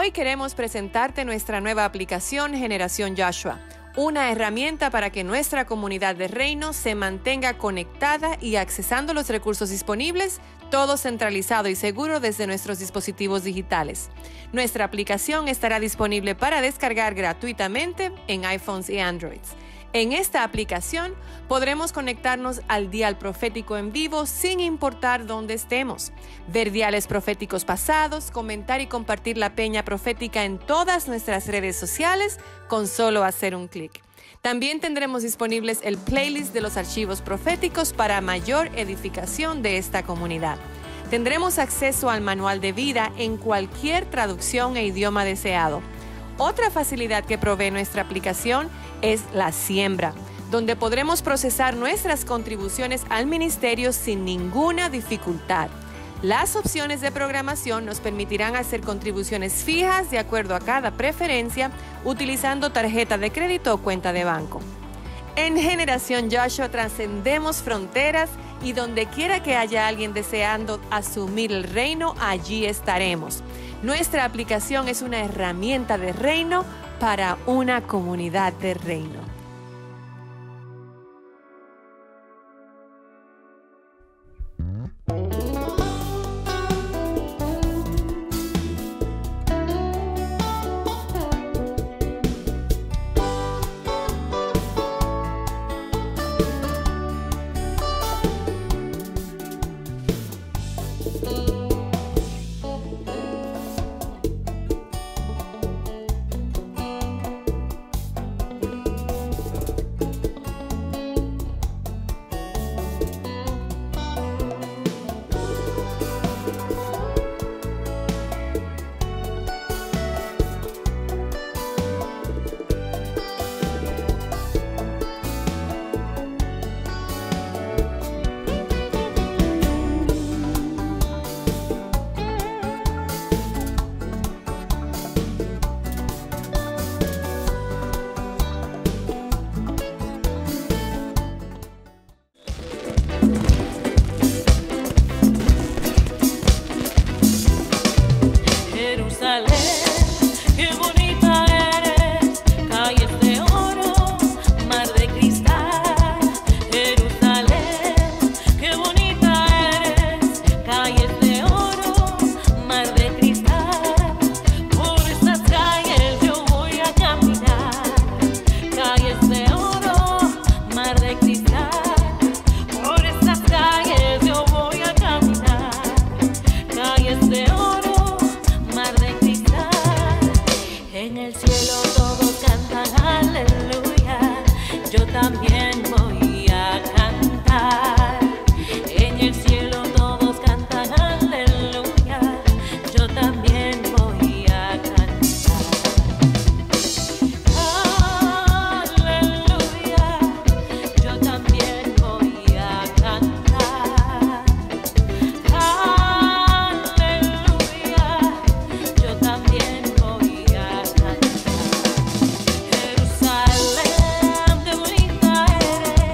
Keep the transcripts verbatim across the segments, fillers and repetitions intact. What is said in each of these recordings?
Hoy queremos presentarte nuestra nueva aplicación Generación Joshua, una herramienta para que nuestra comunidad de reino se mantenga conectada y accesando los recursos disponibles, todo centralizado y seguro desde nuestros dispositivos digitales. Nuestra aplicación estará disponible para descargar gratuitamente en iPhones y Androids. En esta aplicación podremos conectarnos al dial profético en vivo sin importar dónde estemos, ver diales proféticos pasados, comentar y compartir la peña profética en todas nuestras redes sociales con solo hacer un clic. También tendremos disponibles el playlist de los archivos proféticos para mayor edificación de esta comunidad. Tendremos acceso al manual de vida en cualquier traducción e idioma deseado. Otra facilidad que provee nuestra aplicación es la siembra, donde podremos procesar nuestras contribuciones al ministerio sin ninguna dificultad. Las opciones de programación nos permitirán hacer contribuciones fijas de acuerdo a cada preferencia, utilizando tarjeta de crédito o cuenta de banco. En Generación Joshua trascendemos fronteras y donde quiera que haya alguien deseando asumir el reino, allí estaremos. Nuestra aplicación es una herramienta de reino para una comunidad de reino. Jerusalén, qué bonita eres.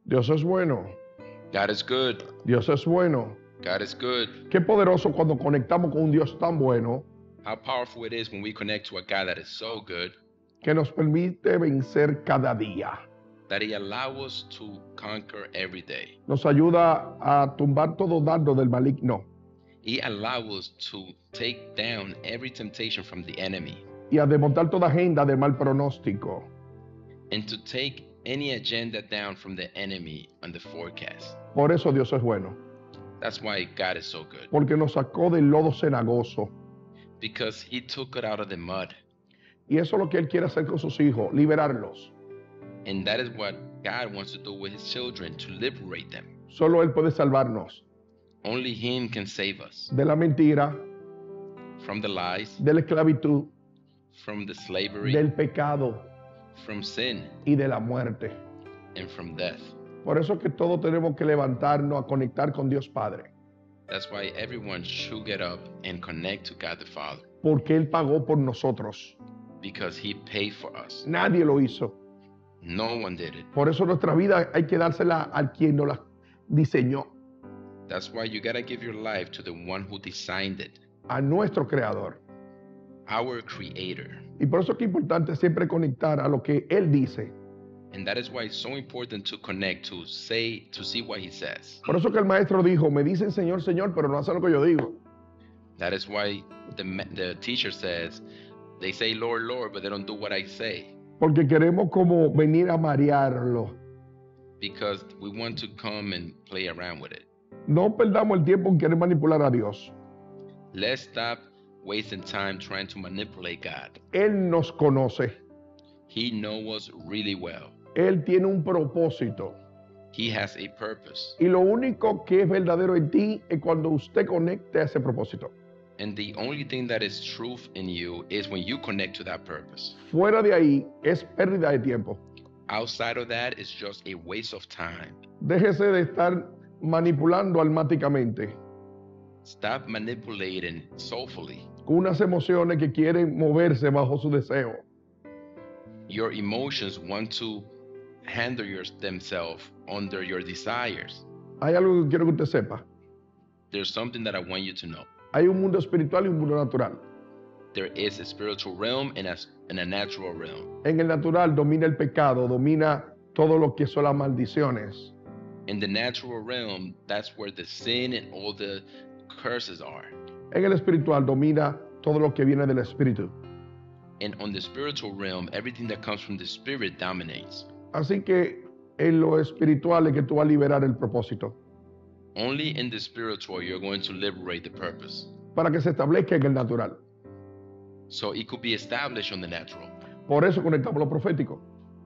Dios es bueno. God is good. Dios es bueno. God is good. Qué poderoso cuando conectamos con un Dios tan bueno How powerful it is when we connect to a God that is so good que nos permite vencer cada día. that He allows us to conquer every day. Nos ayuda a tumbar todo dardo del maligno He allows us to take down every temptation from the enemy y a desmontar toda agenda de mal pronóstico. and to take any agenda down from the enemy on the forecast. Por eso Dios es bueno, That's why God is so good, porque nos sacó del lodo cenagoso. because He took it out of the mud. Y eso es lo que Él quiere hacer con sus hijos, liberarlos. And that is what God wants to do with His children, to liberate them. Solo Él puede salvarnos Only Him can save us de la mentira, from the lies, de la esclavitud, from the slavery, del pecado from sin, y de la muerte. and from death. Por eso es que todos tenemos que levantarnos a conectar con Dios Padre, That's why everyone should get up and connect to God the Father, porque Él pagó por nosotros. because He paid for us. Nadie lo hizo. No one did it. Por eso nuestra vida hay que dársela al quien nos la diseñó, That's why you gotta give your life to the one who designed it, a nuestro Creador. our Creator. Y por eso es que es importante siempre conectar a lo que Él dice. And that is why it's so important to connect, to say, to see what He says. Por eso que el maestro dijo, me dicen Señor, Señor, pero no hacen lo que yo digo. That is why the ma- the teacher says, they say Lord, Lord, but they don't do what I say, Porque queremos como venir a marearlo. because we want to come and play around with it. No perdamos el tiempo en querer manipular a Dios. Let's stop wasting time trying to manipulate God. Él nos conoce. He knows us really well. Él tiene un propósito. He has a purpose. Y lo único que es verdadero en ti es cuando usted conecte a ese propósito. And the only thing that is truth in you is when you connect to that purpose. Fuera de ahí es pérdida de tiempo. Outside of that, it's just a waste of time. Déjese de estar manipulando almáticamente Stop manipulating soulfully. con unas emociones que quieren moverse bajo su deseo. Your emotions want to handle your, themselves under your desires. Hay algo que quiero que usted sepa. There's something that I want you to know. Hay un mundo espiritual y un mundo natural. There is a spiritual realm and a, and a natural realm. En el natural domina el pecado, domina todo lo que son las maldiciones. In the natural realm, that's where the sin and all the curses are. En el espiritual domina todo lo que viene del espíritu. And on the spiritual realm, everything that comes from the spirit dominates. Así que en lo espiritual es que tú vas a liberar el propósito Only in the spiritual you're going to liberate the purpose. para que se establezca en el natural. So it could be established on the natural. Por eso conectamos lo profético,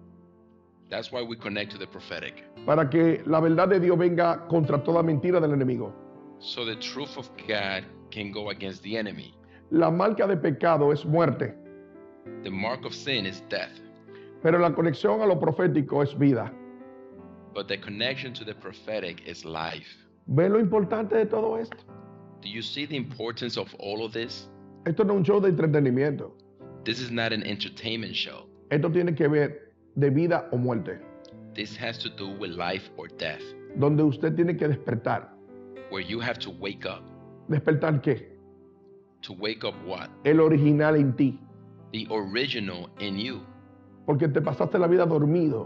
That's why we connect to the prophetic. para que la verdad de Dios venga contra toda mentira del enemigo. So the truth of God can go against the enemy. La marca de pecado es muerte, The mark of sin is death. pero la conexión a lo profético es vida. But the connection to the prophetic is life. ¿Ven lo importante de todo esto? Do you see the importance of all of this? Esto no es un show de entretenimiento. This is not an entertainment show. Esto tiene que ver de vida o muerte, This has to do with life or death, donde usted tiene que despertar. where you have to wake up. ¿Despertar qué? To wake up what? El original en ti. The original in you. Porque te pasaste la vida dormido,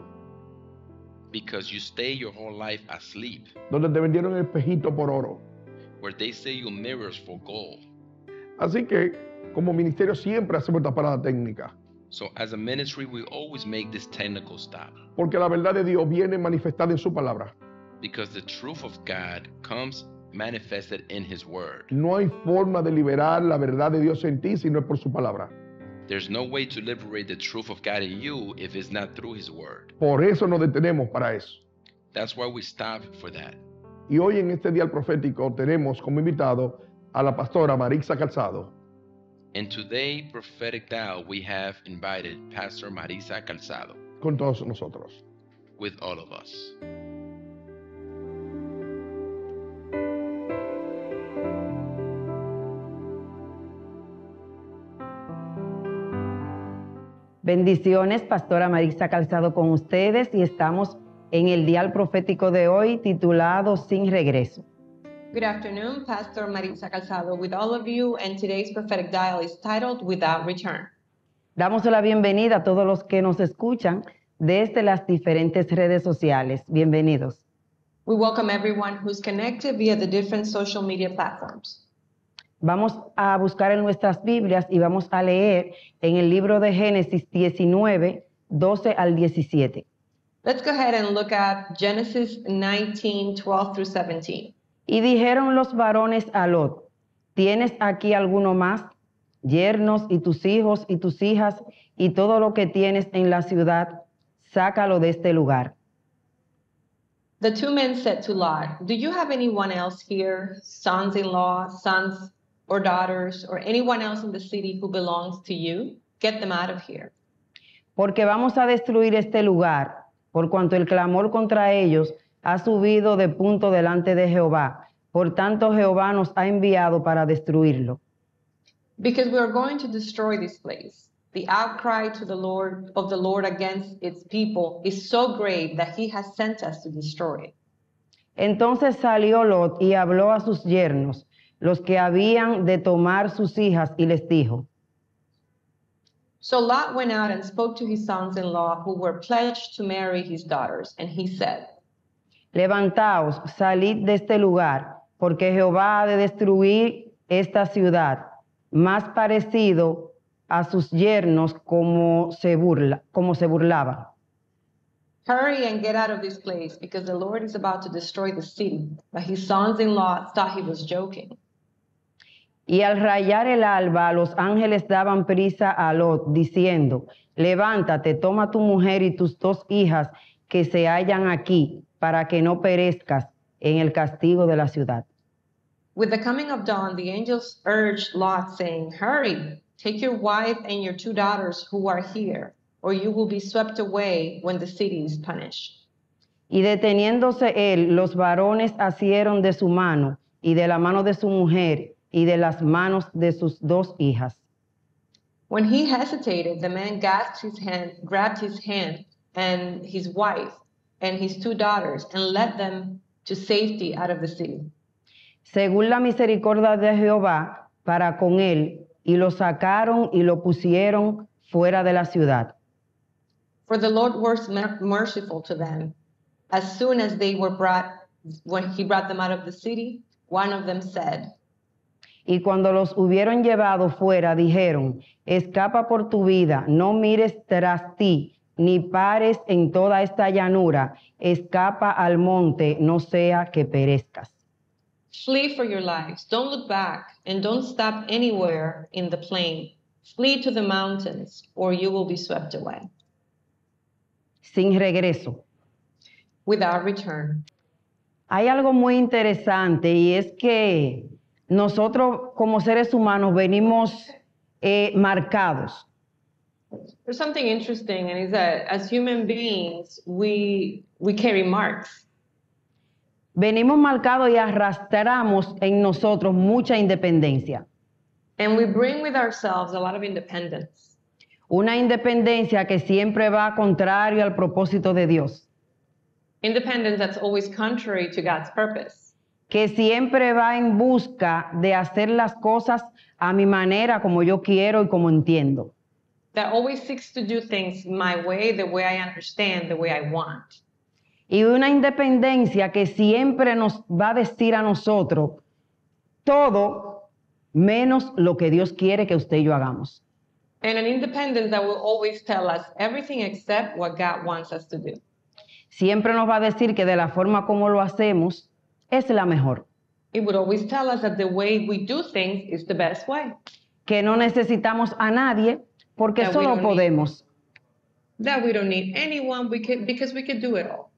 Because you stay your whole life asleep, donde te vendieron el espejito por oro. where they say you mirrors for gold. Así que, como ministerio, siempre hacemos esta parada técnica. So as a ministry, we always make this technical stop, Porque la verdad de Dios viene manifestada en su palabra. because the truth of God comes manifested in His Word. No hay forma de liberar la verdad de Dios en ti si no es por su palabra. There's no way to liberate the truth of God in you if it's not through His Word. Por eso nos detenemos para eso. That's why we stop for that. Y hoy en este día profético tenemos como invitado a la pastora Marixa Calzado. And today, Prophetic Dial, we have invited Pastor Marisa Calzado Con todos nosotros. with all of us. Bendiciones, Pastora Marisa Calzado con ustedes y estamos en el dial profético de hoy titulado Sin Regreso. Good afternoon, Pastor Maritza Calzado with all of you, and today's prophetic dial is titled Without Return. Damos la bienvenida a todos los que nos escuchan desde las diferentes redes sociales. Bienvenidos. We welcome everyone who's connected via the different social media platforms. Vamos a buscar en nuestras Biblias y vamos a leer en el libro de Génesis diecinueve, doce al diecisiete. Let's go ahead and look at Genesis nineteen, twelve through seventeen. Y dijeron los varones a Lot: ¿tienes aquí alguno más? Yernos y tus hijos y tus hijas y todo lo que tienes en la ciudad, sácalo de este lugar. The two men said to Lot, do you have anyone else here, sons-in-law, sons or daughters, or anyone else in the city who belongs to you? Get them out of here. Porque vamos a destruir este lugar, por cuanto el clamor contra ellos ha subido de punto delante de Jehová. Por tanto, Jehová nos ha enviado para destruirlo. Because we are going to destroy this place. The outcry to the Lord of the Lord against its people is so great that he has sent us to destroy it. Entonces salió Lot y habló a sus yernos, los que habían de tomar sus hijas, y les dijo: So Lot went out and spoke to his sons-in-law who were pledged to marry his daughters, and he said, Levantaos, salid de este lugar, porque Jehová ha de destruir esta ciudad, más parecido a sus yernos como se burla, como se burlaba. Hurry and get out of this place, because the Lord is about to destroy the city. But his sons-in-law thought he was joking. Y al rayar el alba, los ángeles daban prisa a Lot, diciendo: Levántate, toma tu mujer y tus dos hijas que se hallan aquí, para que no perezcas en el castigo de la ciudad. With the coming of dawn, the angels urged Lot, saying, Hurry, take your wife and your two daughters who are here, or you will be swept away when the city is punished. Y deteniéndose él, los varones asieron de su mano, y de la mano de su mujer, y de las manos de sus dos hijas. When he hesitated, the man grasped his hand, grabbed his hand and his wife and his two daughters, and led them to safety out of the city. Según la misericordia de Jehová para con él, y lo sacaron y lo pusieron fuera de la ciudad. For the Lord was merciful to them. As soon as they were brought, when he brought them out of the city, one of them said, Y cuando los hubieron llevado fuera, dijeron: Escapa por tu vida, no mires tras ti, ni pares en toda esta llanura, escapa al monte, no sea que perezcas. Flee for your lives, don't look back, and don't stop anywhere in the plain. Flee to the mountains, or you will be swept away. Sin regreso. Without return. Hay algo muy interesante, y es que nosotros como seres humanos venimos eh, marcados. There's something interesting, and is that as human beings, we we carry marks. Venimos marcados y arrastramos en nosotros mucha independencia. And we bring with ourselves a lot of independence. Una independencia que siempre va contrario al propósito de Dios. Independence that's always contrary to God's purpose. Que siempre va en busca de hacer las cosas a mi manera, como yo quiero y como entiendo. That always seeks to do things my way, the way I understand, the way I want. Y una independencia que siempre nos va a decir a nosotros todo menos lo que Dios quiere que usted y yo hagamos. And an independence that will always tell us everything except what God wants us to do. Siempre nos va a decir que de la forma como lo hacemos es la mejor. It would always tell us that the way we do things is the best way. Que no necesitamos a nadie porque That we solo don't podemos. Need, that we don't need anyone we could, because we could do it all.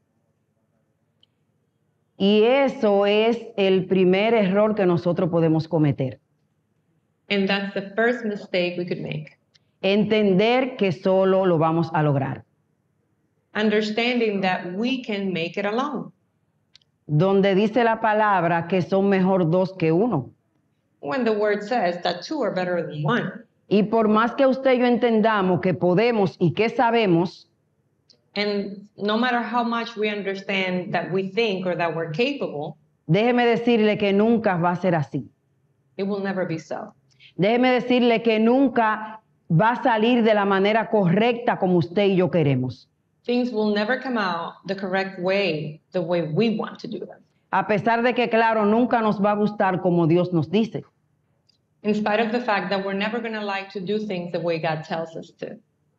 Y eso es el primer error que nosotros podemos cometer. And that's the first mistake we could make. Entender que solo lo vamos a lograr. Understanding that we can make it alone. Donde dice la palabra que son mejor dos que uno. When the word says that two are better than one. Y por más que usted y yo entendamos que podemos y que sabemos, And no matter how much we understand that we think or that we're capable, déjeme decirle que nunca va a ser así. it will never be so. Déjeme decirle que nunca va a salir de la manera correcta como usted y yo queremos. Things will never come out the correct way, the way we want to do them. A pesar de que, claro, nunca nos va a gustar como Dios nos dice. In spite of the fact that we're never going to like to do things the way God tells us to.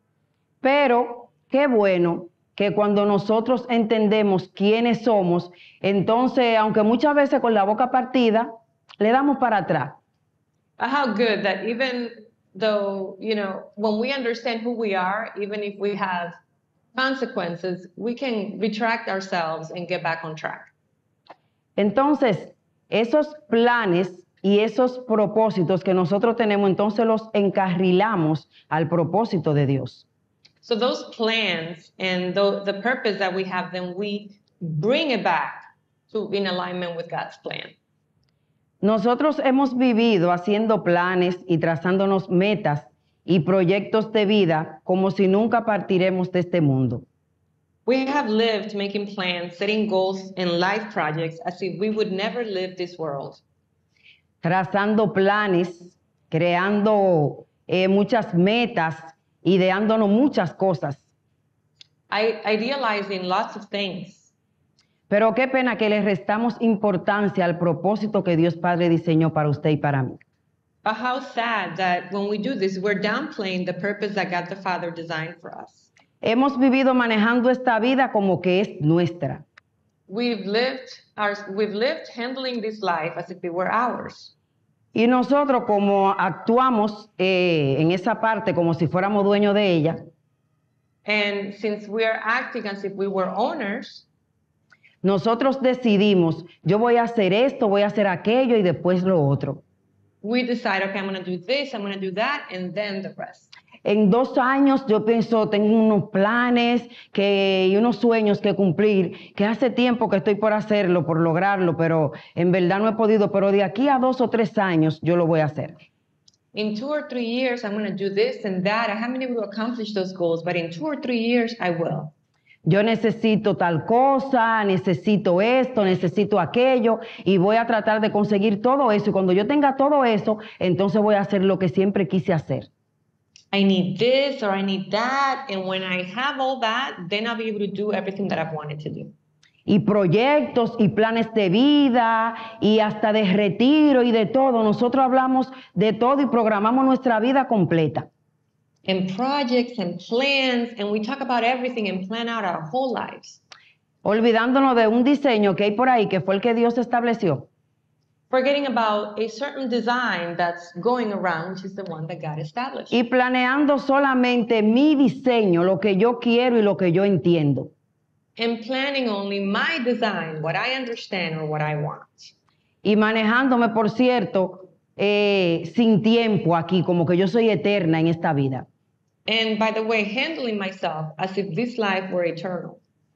Pero qué bueno que cuando nosotros entendemos quiénes somos, entonces, aunque muchas veces con la boca partida, le damos para atrás. But how good that even though, you know, when we understand who we are, even if we have consequences, we can retract ourselves and get back on track. Entonces, esos planes y esos propósitos que nosotros tenemos, entonces los encarrilamos al propósito de Dios. So those plans and the, the purpose that we have, then we bring it back to in alignment with God's plan. Nosotros hemos vivido haciendo planes y trazándonos metas y proyectos de vida como si nunca partiremos de este mundo. We have lived making plans, setting goals and life projects as if we would never leave this world. Trazando planes, creando eh, muchas metas, ideándonos muchas cosas. I idealizing lots of things. Pero qué pena que le restamos importancia al propósito que Dios Padre diseñó para usted y para mí. But how sad that when we do this, we're downplaying the purpose that God the Father designed for us. Hemos vivido manejando esta vida como que es nuestra. We've lived our, we've lived handling this life as if it were ours. Y nosotros como actuamos eh, en esa parte como si fuéramos dueños de ella, And since we are acting as if we were owners, nosotros decidimos, yo voy a hacer esto, voy a hacer aquello y después lo otro. we decide, okay, I'm going to do this, I'm going to do that, and then the rest. En dos años yo pienso, tengo unos planes que, y unos sueños que cumplir, que hace tiempo que estoy por hacerlo, por lograrlo, pero en verdad no he podido, pero de aquí a dos o tres años yo lo voy a hacer. In two or three years, I'm going to do this and that. I haven't been able to accomplish those goals, but in two or three years, I will. Yo necesito tal cosa, necesito esto, necesito aquello, y voy a tratar de conseguir todo eso. Y cuando yo tenga todo eso, entonces voy a hacer lo que siempre quise hacer. I need this or I need that. And when I have all that, then I'll be able to do everything that I've wanted to do. Y proyectos y planes de vida y hasta de retiro y de todo. Nosotros hablamos de todo y programamos nuestra vida completa. And projects and plans, and we talk about everything and plan out our whole lives. Olvidándonos de un diseño que hay por ahí, que fue el que Dios estableció. Forgetting about a certain design that's going around, which is the one that God established. Y planeando solamente mi diseño, lo que yo quiero y lo que yo entiendo. And planning only my design, what I understand or what I want. Y manejándome, por cierto, eh, sin tiempo aquí, como que yo soy eterna en esta vida. And by the way, handling myself as if this life were eternal.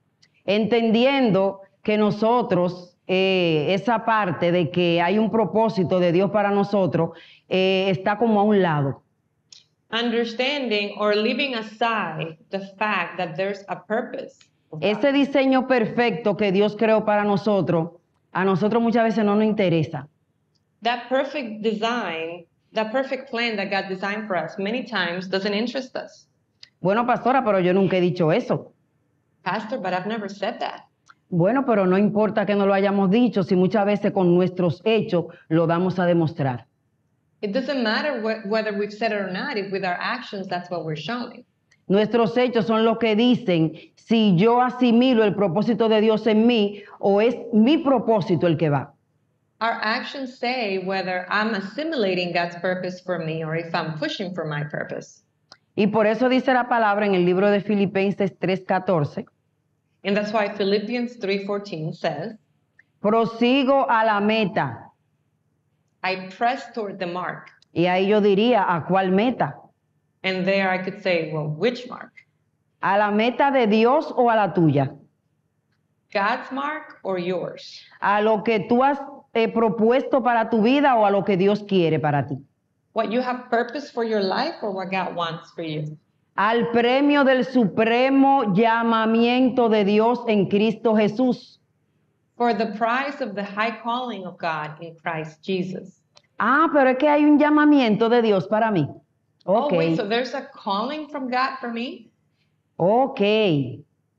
Entendiendo que nosotros, eh, esa parte de que hay un propósito de Dios para nosotros, eh, está como a un lado. Understanding or leaving aside the fact that there's a purpose. of God. Ese diseño perfecto que Dios creó para nosotros, a nosotros muchas veces no nos interesa. That perfect design, that perfect plan that God designed for us many times doesn't interest us. Bueno, pastora, pero yo nunca he dicho eso. Pastor, but I've never said that. Bueno, pero no importa que no lo hayamos dicho, si muchas veces con nuestros hechos lo damos a demostrar. It doesn't matter wh- whether we've said it or not, if with our actions, that's what we're showing. Nuestros hechos son los que dicen si yo asimilo el propósito de Dios en mí o es mi propósito el que va. Our actions say whether I'm assimilating God's purpose for me or if I'm pushing for my purpose. Y por eso dice la palabra en el libro de Filipenses tres catorce, And that's why Philippians three fourteen says, prosigo a la meta. I press toward the mark. Y ahí yo diría, ¿a cuál meta? And there I could say, well, which mark? ¿A la meta de Dios o a la tuya? God's mark or yours? ¿A lo que tú has eh, propuesto para tu vida o a lo que Dios quiere para ti? What you have purpose for your life or what God wants for you? al premio del supremo llamamiento de Dios en Cristo Jesús. for the prize of the high calling of God in Christ Jesus. Ah, pero es que hay un llamamiento de Dios para mí. Ok, Oh, wait, so there's a calling from God for me? ok.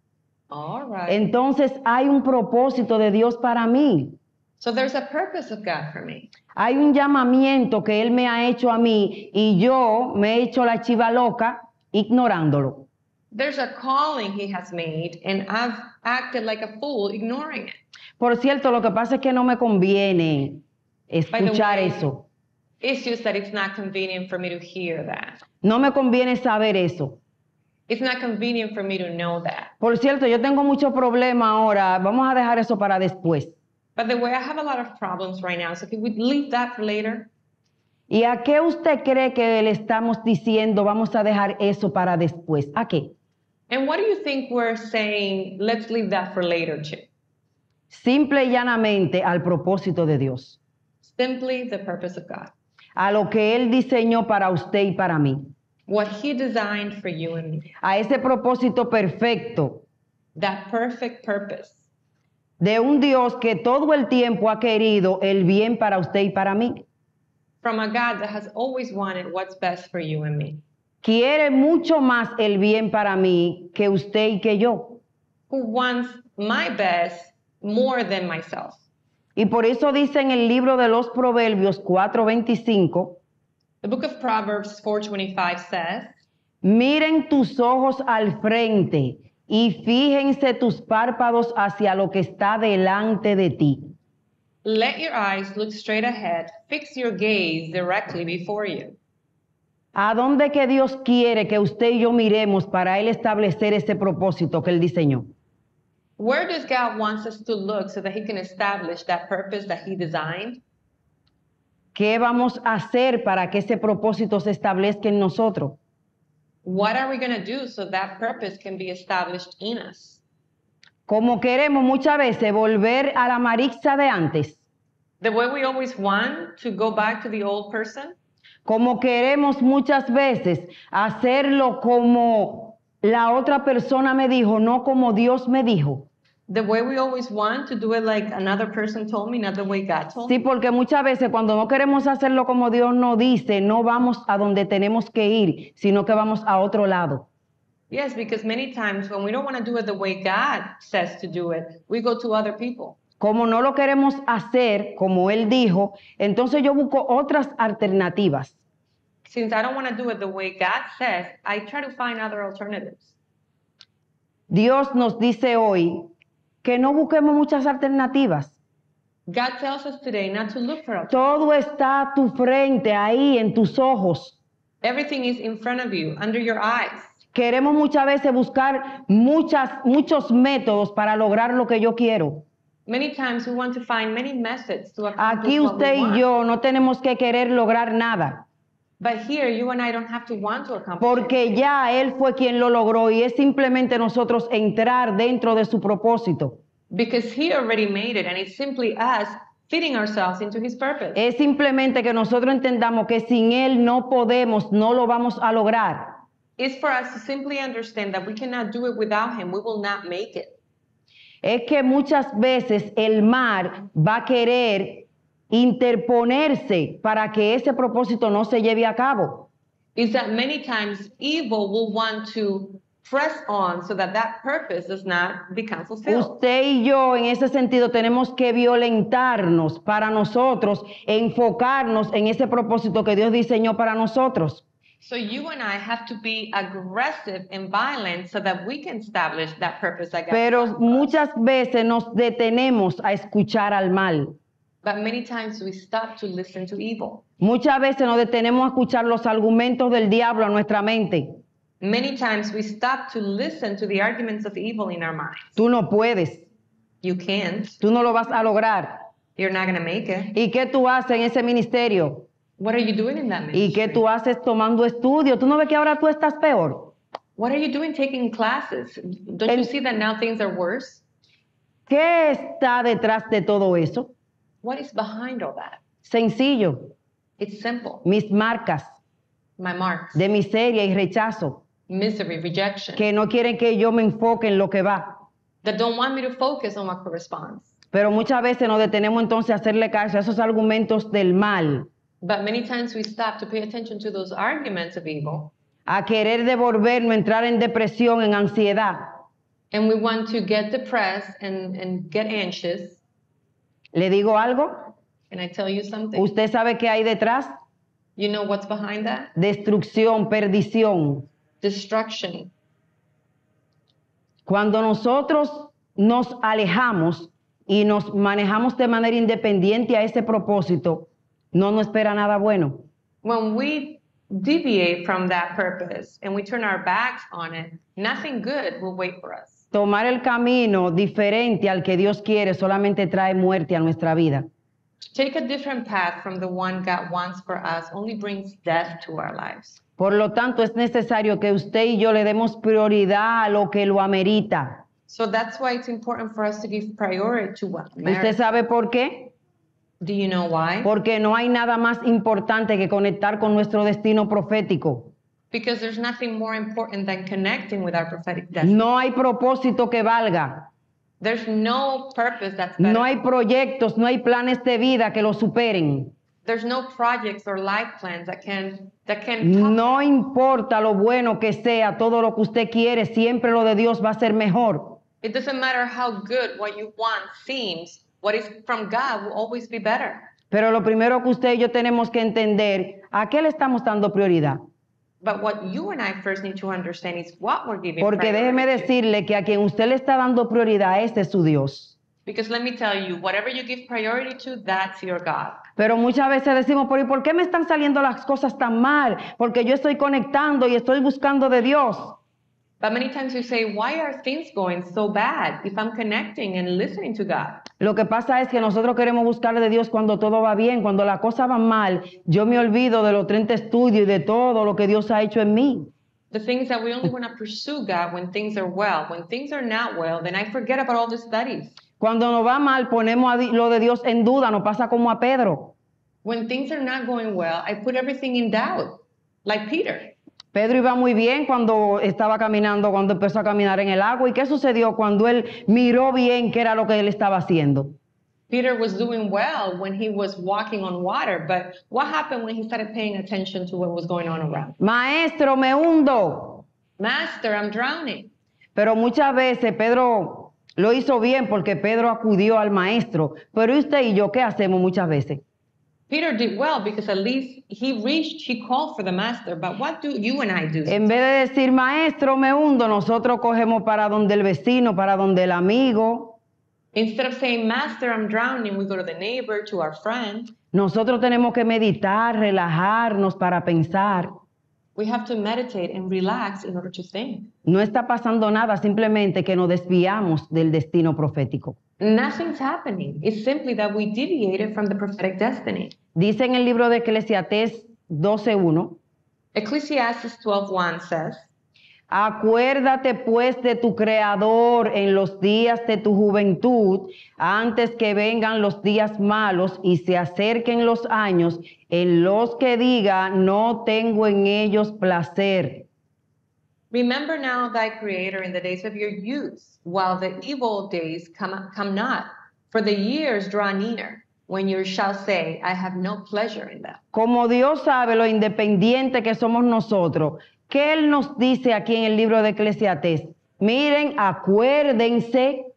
All right. Entonces hay un propósito de Dios para mí. So there's a purpose of God for me. Hay un llamamiento que Él me ha hecho a mí y yo me he hecho la chiva loca ignorándolo. There's a calling he has made, and I've acted like a fool ignoring it. Por cierto, lo que pasa es que no me conviene escuchar way, eso. It's just that it's not convenient for me to hear that. No me conviene saber eso. It's not convenient for me to know that. Por cierto, yo tengo muchos problemas ahora. Vamos a dejar eso para después. By the way, I have a lot of problems right now, so can we leave that for later? ¿Y a qué usted cree que le estamos diciendo vamos a dejar eso para después? ¿A qué? And what do you think we're saying, let's leave that for later, Chip? Simple y llanamente al propósito de Dios. Simply the purpose of God. A lo que Él diseñó para usted y para mí. What he designed for you and me. A ese propósito perfecto That perfect purpose de un Dios que todo el tiempo ha querido el bien para usted y para mí. from a God that has always wanted what's best for you and me. Quiere mucho más el bien para mí que usted y que yo. Who wants my best more than myself. Y por eso dice en el libro de los Proverbios cuatro veinticinco, The book of Proverbs four twenty-five says, miren tus ojos al frente y fíjense tus párpados hacia lo que está delante de ti. let your eyes look straight ahead, fix your gaze directly before you. ¿A dónde que Dios quiere que usted y yo miremos para Él establecer ese propósito que Él diseñó? Where does God want us to look so that he can establish that purpose that he designed? ¿Qué vamos a hacer para que ese propósito se establezca en nosotros? What are we going to do so that purpose can be established in us? Como queremos muchas veces volver a la Marixa de antes, The way we always want to go back to the old person, como queremos muchas veces hacerlo como la otra persona me dijo, no como Dios me dijo. the way we always want to do it like another person told me, not the way God told me. Sí, porque muchas veces cuando no queremos hacerlo como Dios nos dice, no vamos a donde tenemos que ir, sino que vamos a otro lado. Yes, because many times when we don't want to do it the way God says to do it, we go to other people. Como no lo queremos hacer como Él dijo, entonces yo busco otras alternativas. Since I don't want to do it the way God says, I try to find other alternatives. Dios nos dice hoy que no busquemos muchas alternativas. God tells us today not to look for alternatives. Todo está a tu frente, ahí en tus ojos. Everything is in front of you, under your eyes. Queremos muchas veces buscar muchas, muchos métodos para lograr lo que yo quiero. Many times we want to find many methods to accomplish Aquí what usted we y want. yo no tenemos que querer lograr nada, But here, you and I don't have to want to accomplish it. porque ya Él fue quien lo logró y es simplemente nosotros entrar dentro de su propósito. Because he already made it, and it's simply us fitting ourselves into his purpose. Es simplemente que nosotros entendamos que sin Él no podemos, no lo vamos a lograr. It's for us to simply understand that we cannot do it without him. We will not make it. Es que muchas veces el mar va a querer interponerse para que ese propósito no se lleve a cabo. Is that many times evil will want to press on so that that purpose does not become fulfilled. Usted y yo en ese sentido tenemos que violentarnos para nosotros, enfocarnos en ese propósito que Dios diseñó para nosotros. So you and I have to be aggressive and violent so that we can establish that purpose that God Pero has for us. muchas veces nos detenemos a escuchar al mal. But many times we stop to listen to evil. Muchas veces nos detenemos a escuchar los argumentos del diablo a nuestra mente. Many times we stop to listen to the arguments of evil in our minds. Tú no puedes, You can't. tú no lo vas a lograr. You're not going to make it. ¿Y qué tú haces en ese ministerio? What are you doing in that ¿Y qué ministry? tú haces tomando estudio? ¿Tú no ves que ahora tú estás peor? What are you doing taking classes? Don't En- you see that now things are worse? ¿Qué está detrás de todo eso? What is behind all that? Sencillo, It's simple. mis marcas My marks, de miseria y rechazo. misery, rejection, que no quieren que yo me enfoque en lo que va. that don't want me to focus on what corresponds. Pero muchas veces nos detenemos entonces a hacerle caso a esos argumentos del mal, But many times we stop to pay attention to those arguments of evil, a querer devolvernos, entrar en depresión, en ansiedad. and we want to get depressed and, and get anxious. ¿Le digo algo? Can I tell you something? ¿Usted sabe qué hay detrás? You know what's behind that? Destrucción, perdición. Destruction. Cuando nosotros nos alejamos y nos manejamos de manera independiente a ese propósito, no nos espera nada bueno. When we deviate from that purpose and we turn our backs on it, nothing good will wait for us. Tomar el camino diferente al que Dios quiere solamente trae muerte a nuestra vida. Take a different path from the one God wants for us only brings death to our lives. Por lo tanto, es necesario que usted y yo le demos prioridad a lo que lo amerita. So that's why it's important for us to give priority to what ¿Usted matters. sabe por qué? Do you know why? Porque no hay nada más importante que conectar con nuestro destino profético. Because there's nothing more important than connecting with our prophetic destiny. No hay propósito que valga. There's no purpose that's better. No hay proyectos, no hay planes de vida que lo superen. There's no projects or life plans that can that can top No importa lo bueno que sea, todo lo que usted quiere, siempre lo de Dios va a ser mejor. It doesn't matter how good what you want seems, what is from God will always be better. Pero lo primero que usted y yo tenemos que entender, ¿a qué le estamos dando prioridad? But what you and I first need to understand is what we're giving Porque déjeme priority to. decirle que a quien usted le está dando prioridad, ese es su Dios. Because let me tell you, whatever you give priority to, that's your God. Pero muchas veces decimos, ¿por, ¿y por qué me están saliendo las cosas tan mal? Porque yo estoy conectando y estoy buscando de Dios. But many times you say, why are things going so bad if I'm connecting and listening to God? Lo que pasa es que nosotros queremos buscar de Dios cuando todo va bien. Cuando las cosas van mal, yo me olvido de los treinta estudios y de todo lo que Dios ha hecho en mí. The thing is that we only want to pursue God when things are well. When things are not well, then I forget about all the studies. Cuando nos va mal, ponemos a di- lo de Dios en duda. Nos pasa como a Pedro. When things are not going well, I put everything in doubt, like Peter. Pedro iba muy bien cuando estaba caminando, cuando empezó a caminar en el agua. ¿Y qué sucedió cuando él miró bien qué era lo que él estaba haciendo? Peter was doing well when he was walking on water, but what happened when he started paying attention to what was going on around? Maestro, me hundo. Master, I'm drowning. Pero muchas veces Pedro lo hizo bien porque Pedro acudió al maestro. Pero ¿y usted y yo qué hacemos muchas veces? Peter did well because at least he reached, he called for the master. But what do you and I do? En vez de decir, maestro, me hundo, nosotros cogemos para donde el vecino, para donde el amigo. Instead of saying, Master, I'm drowning, we go to the neighbor, to our friend. Nosotros tenemos que meditar, relajarnos para pensar. We have to meditate and relax in order to think. No está pasando nada, simplemente que nos desviamos del destino profético. Nothing's happening. It's simply that we deviated from the prophetic destiny. Dice en el libro de Eclesiastés doce uno, Ecclesiastes twelve one says, acuérdate pues de tu Creador en los días de tu juventud, antes que vengan los días malos y se acerquen los años en los que diga, no tengo en ellos placer. Remember now thy Creator in the days of your youth, while the evil days come, come not, for the years draw near, when you shall say, I have no pleasure in them. Como Dios sabe lo independiente que somos nosotros, ¿qué Él nos dice aquí en el libro de Eclesiastés? Miren, acuérdense.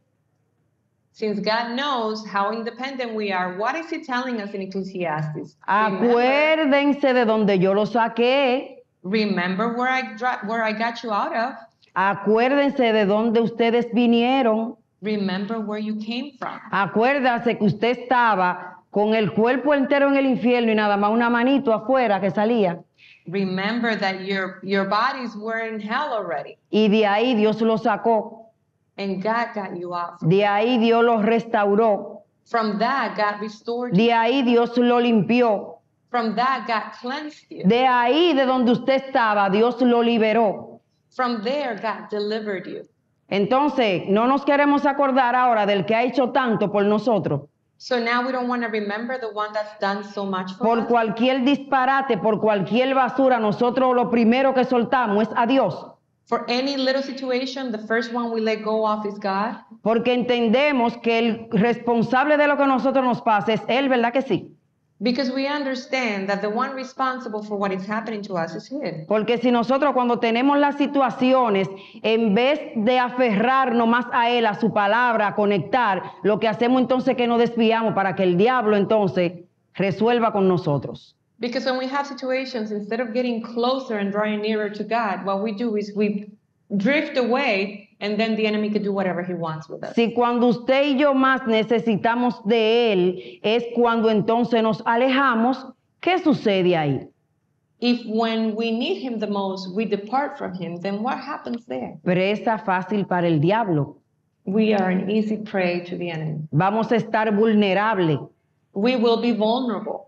Since God knows how independent we are, what is He telling us in Ecclesiastes? Remember, Acuérdense de donde yo lo saqué. remember where I dra- where I got you out of. Acuérdense de donde ustedes vinieron. Remember where you came from. Acuérdase que usted estaba con el cuerpo entero en el infierno y nada más una manito afuera que salía. Remember that your your bodies were in hell already, Y de ahí Dios lo sacó. and God got you out. De ahí Dios lo restauró. From that, God restored you. De ahí Dios lo limpió. From that, God cleansed you. De ahí de donde usted estaba, Dios lo liberó. From there, God delivered you. Entonces, no nos queremos acordar ahora del que ha hecho tanto por nosotros. So now we don't want to remember the one that's done so much for Por us. cualquier disparate, por cualquier basura, nosotros lo primero que soltamos es a Dios. For any little situation, the first one we let go of is God. Porque entendemos que el responsable de lo que a nosotros nos pasa es Él, ¿verdad que sí? Because we understand that the one responsible for what is happening to us is Him. Porque si nosotros cuando tenemos las situaciones, en vez de aferrarnos más a Él, a su palabra, a conectar, lo que hacemos entonces es que nos desviamos para que el diablo entonces resuelva con nosotros. Because when we have situations, instead of getting closer and drawing nearer to God, what we do is we drift away and then the enemy can do whatever he wants with us. Si cuando usted y yo más necesitamos de Él, es cuando entonces nos alejamos, ¿qué sucede ahí? If when we need Him the most, we depart from Him, then what happens there? Presa fácil para el diablo. We are an easy prey to the enemy. Vamos a estar vulnerables. We will be vulnerable.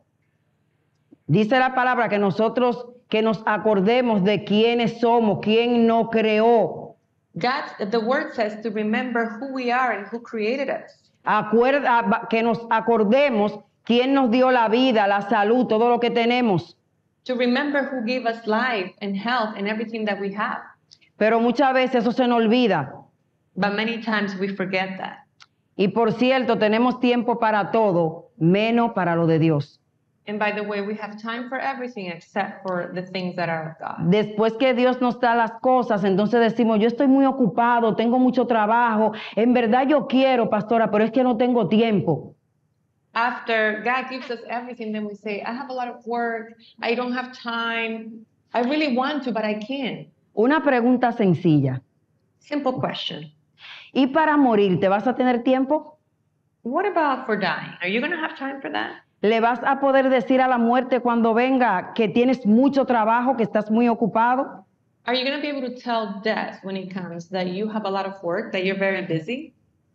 Dice la palabra que nosotros, que nos acordemos de quiénes somos, quién nos creó. God, the word says to remember who we are and who created us. Acuerda, que nos acordemos quién nos dio la vida, la salud, todo lo que tenemos. To remember who gave us life and health and everything that we have. Pero muchas veces eso se nos olvida. But many times we forget that. Y por cierto, tenemos tiempo para todo, menos para lo de Dios. And by the way, we have time for everything except for the things that are of God. Después que Dios nos da las cosas, entonces decimos, yo estoy muy ocupado, tengo mucho trabajo, en verdad yo quiero, pastora, pero es que no tengo tiempo. After God gives us everything, then we say, I have a lot of work, I don't have time, I really want to, but I can't. Una pregunta sencilla. Simple question. ¿Y para morir, te vas a tener tiempo? What about for dying? Are you going to have time for that? ¿Le vas a poder decir a la muerte cuando venga que tienes mucho trabajo, que estás muy ocupado? Are you going to be able to tell death when it comes that you have a lot of work, that you're very busy?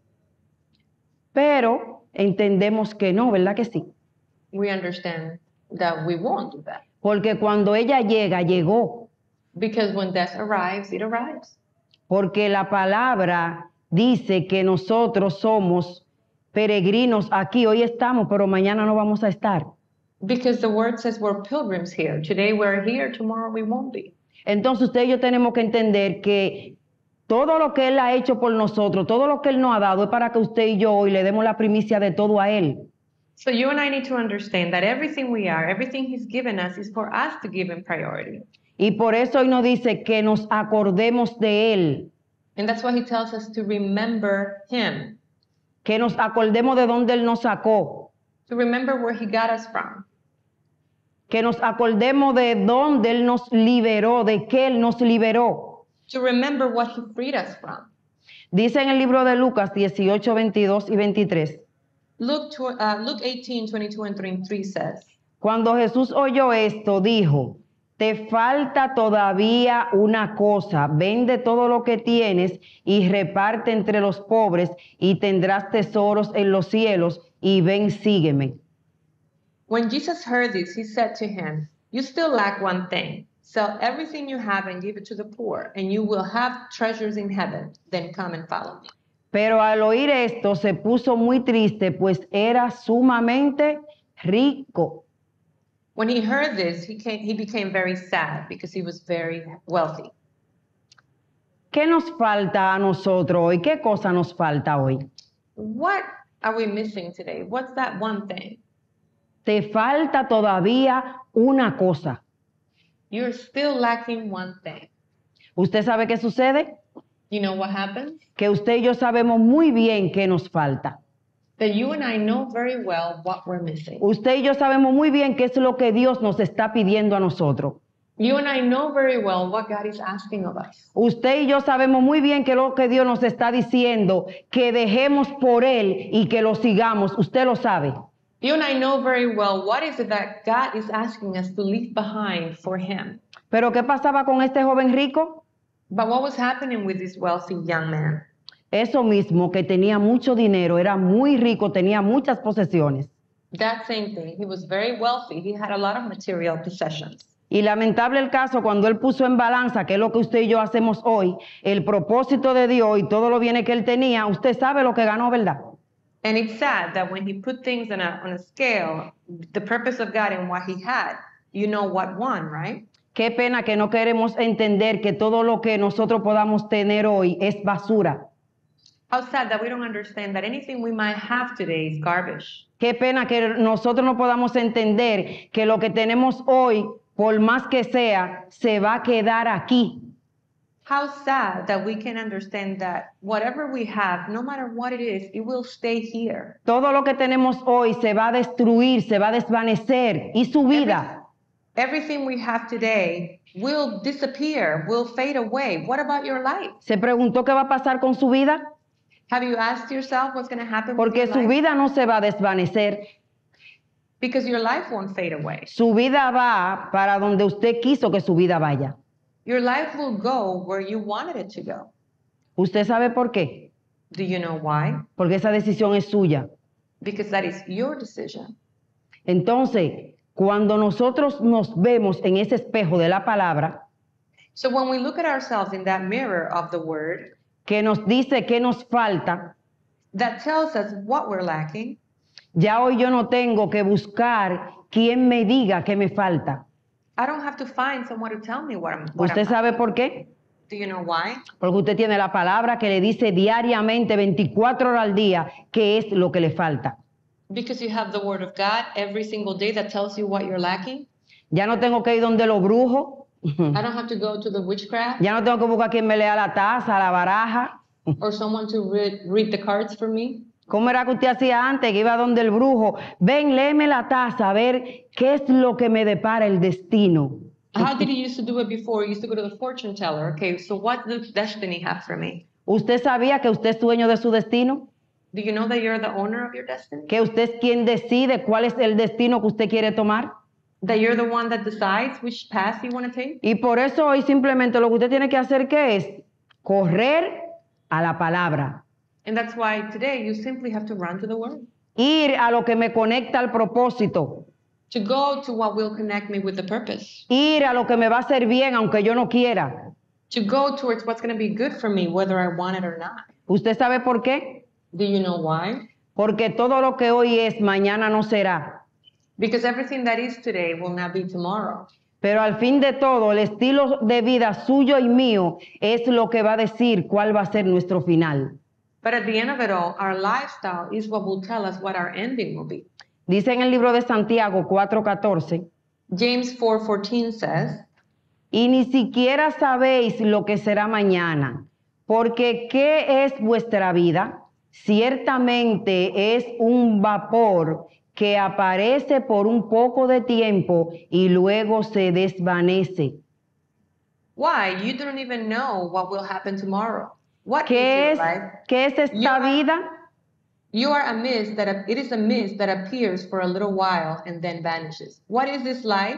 Pero entendemos que no, ¿verdad que sí? We understand that we won't do that. Porque cuando ella llega, llegó. Because when death arrives, it arrives. Porque la palabra dice que nosotros somos peregrinos aquí, hoy estamos, pero mañana no vamos a estar. Because the word says we're pilgrims here. Today we're here, tomorrow we won't be. Entonces usted y yo tenemos que entender que todo lo que Él ha hecho por nosotros, todo lo que Él nos ha dado es para que usted y yo hoy le demos la primicia de todo a Él. So you and I need to understand that everything we are, everything He's given us is for us to give Him priority. Y por eso hoy nos dice que nos acordemos de Él. And that's why He tells us to remember Him. Que nos acordemos de dónde Él nos sacó. To remember where He got us from. Que nos acordemos de dónde Él nos liberó, de qué Él nos liberó. To remember what He freed us from. Dice en el libro de Lucas dieciocho, veintidós y veintitrés. Luke, uh, Luke eighteen, twenty-two and twenty-three says, Cuando Jesús oyó esto, dijo, te falta todavía una cosa, vende todo lo que tienes y reparte entre los pobres y tendrás tesoros en los cielos y ven, sígueme. When Jesus heard this, He said to him, you still lack one thing. Sell everything you have and give it to the poor, and you will have treasures in heaven. Then come and follow me. Pero al oír esto se puso muy triste, pues era sumamente rico. When he heard this, he, came, he became very sad because he was very wealthy. ¿Qué nos falta a nosotros hoy? ¿Qué cosa nos falta hoy? What are we missing today? What's that one thing? Te falta todavía una cosa. You're still lacking one thing. ¿Usted sabe qué sucede? You know what happens? Que usted y yo sabemos muy bien qué nos falta. That you and I know very well what we're missing. Usted y yo sabemos muy bien qué es lo que Dios nos está pidiendo a nosotros. You and I know very well what God is asking of us. Usted y yo sabemos muy bien qué es lo que Dios nos está diciendo, que dejemos por Él y que lo sigamos. Usted lo sabe. You and I know very well what is it that God is asking us to leave behind for Him. Pero ¿qué pasaba con este joven rico? But what was happening with this wealthy young man? Eso mismo, que tenía mucho dinero, era muy rico, tenía muchas posesiones. That same thing. He was very wealthy. He had a lot of material possessions. Y lamentable el caso cuando él puso en balanza, que es lo que usted y yo hacemos hoy, el propósito de Dios y todo lo bien que él tenía, usted sabe lo que ganó, ¿verdad? And it's sad that when he put things on a, on a scale, the purpose of God and what he had, you know what won, right? Qué pena que no queremos entender que todo lo que nosotros podamos tener hoy es basura. How sad that we don't understand that anything we might have today is garbage. Qué pena que nosotros no podamos entender que lo que tenemos hoy, por más que sea, se va a quedar aquí. How sad that we can understand that whatever we have, no matter what it is, it will stay here. Todo lo que tenemos hoy se va a destruir, se va a desvanecer. ¿Y su vida? Everything we have today will disappear, will fade away. What about your life? ¿Se preguntó qué va a pasar con su vida? Have you asked yourself what's going to happen with Porque your su life? vida no se va a desvanecer. Because your life won't fade away. Su vida va para donde usted quiso que su vida vaya. Your life will go where you wanted it to go. ¿Usted sabe por qué? Do you know why? Porque esa decisión es suya. Because that is your decision. Entonces, cuando nosotros nos vemos en ese espejo de la palabra, So when we look at ourselves in that mirror of the word que nos dice qué nos falta, that tells us what we're lacking, ya hoy yo no tengo que buscar quien me diga qué me falta. I don't have to find someone to tell me what I'm what ¿Usted I'm sabe por qué? Do you know why? Porque usted tiene la palabra que le dice diariamente, veinticuatro horas al día, qué es lo que le falta. Because you have the word of God every single day that tells you what you're lacking. Ya no tengo que ir donde los brujos. I don't have to go to the witchcraft Ya no tengo que buscar quien me lea la taza, la baraja. or someone to read, read the cards for me. ¿Cómo era que usted hacía antes? Que iba donde el brujo. Ven, léeme la taza, a ver qué es lo que me depara el destino. How did you used to do it before? You used to go to the fortune teller. Okay, so what does destiny have for me? ¿Usted sabía que usted es dueño de su destino? Do you know that you're the owner of your destiny? ¿Que usted es quien decide cuál es el destino que usted quiere tomar? That you're the one that decides which path you want to take? Y por eso hoy simplemente lo que usted tiene que hacer, ¿qué es? Correr a la palabra. And that's why today you simply have to run to the word. Ir a lo que me conecta al propósito. To go to what will connect me with the purpose. Ir a lo que me va a hacer bien aunque yo no quiera. To go towards what's going to be good for me, whether I want it or not. ¿Usted sabe por qué? Do you know why? Porque todo lo que hoy es, mañana no será. Because everything that is today will not be tomorrow. Pero al fin de todo, el estilo de vida suyo y mío es lo que va a decir cuál va a ser nuestro final. But at the end of it all, our lifestyle is what will tell us what our ending will be. Dice en el libro de Santiago cuatro catorce, James four fourteen says, y ni siquiera sabéis lo que será mañana, porque ¿qué es vuestra vida? Ciertamente es un vapor que aparece por un poco de tiempo y luego se desvanece. why? You don't even know what will happen tomorrow. What is ¿Qué your es, life? ¿qué es esta You are- vida? You are a mist that it is a mist that appears for a little while and then vanishes. What is this life?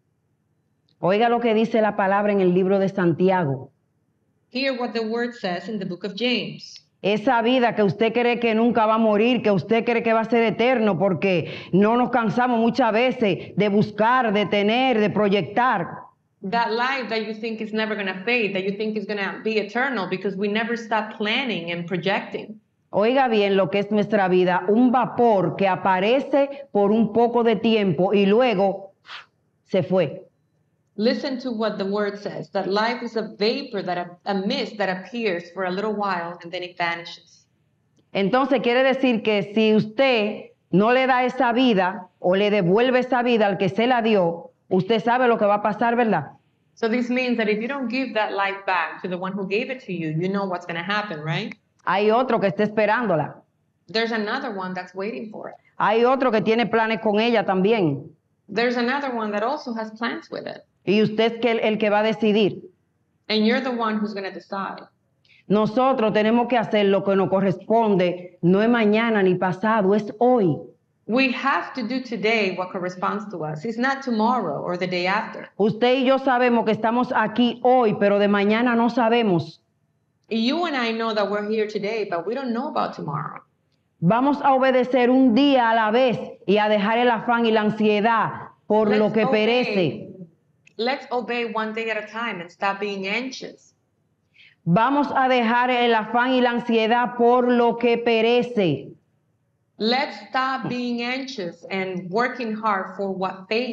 Oiga lo que dice la palabra en el libro de Santiago. Hear what the word says in the book of James. Esa vida que usted cree que nunca va a morir, que usted cree que va a ser eterno, porque no nos cansamos muchas veces de buscar, de tener, de proyectar. That life that you think is never going to fade, that you think is going to be eternal because we never stop planning and projecting. Oiga bien lo que es nuestra vida, un vapor que aparece por un poco de tiempo y luego se fue. Listen to what the word says, that life is a vapor, that a, a mist that appears for a little while and then it vanishes. Entonces quiere decir que si usted no le da esa vida o le devuelve esa vida al que se la dio, usted sabe lo que va a pasar, ¿verdad? So this means that if you don't give that life back to the one who gave it to you, you know what's going to happen, right? Hay otro que está esperándola. There's another one that's waiting for it. Hay otro que tiene planes con ella también. There's another one that also has plans with it. Y usted es que el, el que va a decidir. And you're the one who's going to decide. Nosotros tenemos que hacer lo que nos corresponde, no es mañana ni pasado, es hoy. We have to do today what corresponds to us. It's not tomorrow or the day after. Usted y yo sabemos que estamos aquí hoy, pero de mañana no sabemos. You and I know that we're here today, but we don't know about tomorrow. Vamos a obedecer un día a la vez y a dejar el afán y la ansiedad por lo Let's que obey. perece. Let's obey one day at a time and stop being anxious. Vamos a dejar el afán y la ansiedad por lo que perece. Let's stop being anxious and working hard for what fades.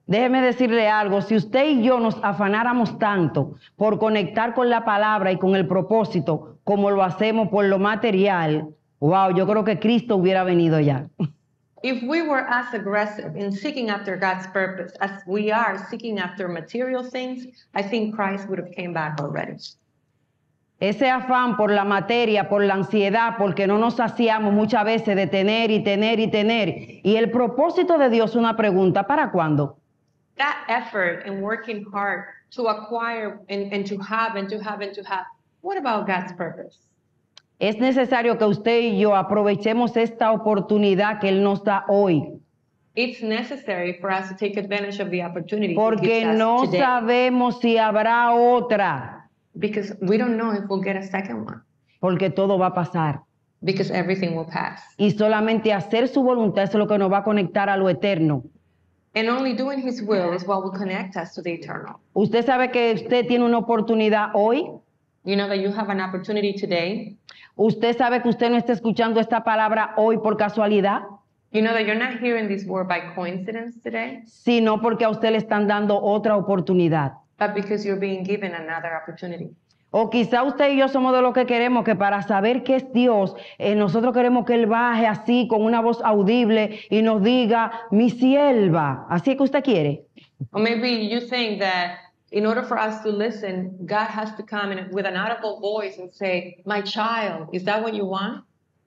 Déjeme decirle algo, si usted y yo nos afanáramos tanto por conectar con la palabra y con el propósito como lo hacemos por lo material, wow, yo creo que Cristo hubiera venido ya. If we were as aggressive in seeking after God's purpose as we are seeking after material things, I think Christ would have came back already. Ese afán por la materia, por la ansiedad, porque no nos saciamos muchas veces de tener y tener y tener. Y el propósito de Dios, una pregunta, ¿para cuándo? That effort and working hard to acquire and, and to have and to have and to have, what about God's purpose? Es necesario que usted y yo aprovechemos esta oportunidad que Él nos da hoy. It's necessary for us to take advantage of the opportunity Porque He gives us no today, sabemos si habrá otra. because we don't know if we'll get a second one, Porque todo va a pasar. because everything will pass. Y solamente hacer su voluntad es lo que nos va a conectar a lo eterno. And only doing His will is what will connect us to the eternal. Usted sabe que usted tiene una oportunidad hoy. You know that you have an opportunity today. Usted sabe que usted no está escuchando esta palabra hoy por casualidad, You know that you're not hearing this word by coincidence today, sino porque a usted le están dando otra oportunidad. but because you're being given another opportunity. O quizá usted y yo somos de los que queremos que para saber qué es Dios, eh, nosotros queremos que Él baje así con una voz audible y nos diga, mi sierva. Así es que usted quiere. Or maybe you think that in order for us to listen, God has to come in with an audible voice and say, my child, is that what you want?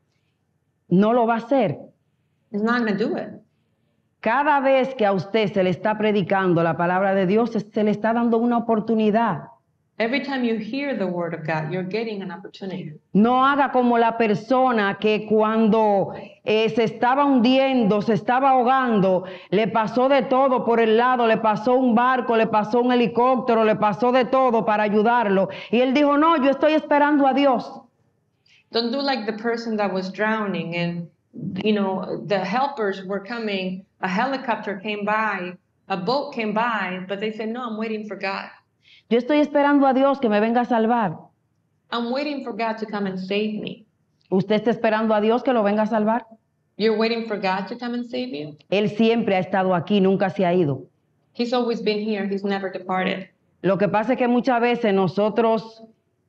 No lo va a hacer. He's not going to do it. Cada vez que a usted se le está predicando la palabra de Dios, se le está dando una oportunidad. Every time you hear the word of God, you're getting an opportunity. No haga como la persona que cuando eh, se estaba hundiendo, se estaba ahogando, le pasó de todo por el lado, le pasó un barco, le pasó un helicóptero, le pasó de todo para ayudarlo. Y él dijo, no, yo estoy esperando a Dios. Don't do like the person that was drowning and, you know, the helpers were coming, a helicopter came by, a boat came by, but they said, no, I'm waiting for God. Yo estoy esperando a Dios que me venga a salvar. I'm waiting for God to come and save me. ¿Usted está esperando a Dios que lo venga a salvar? You're waiting for God to come and save you? Él siempre ha estado aquí, nunca se ha ido. He's always been here. He's never departed. Lo que pasa es que muchas veces nosotros,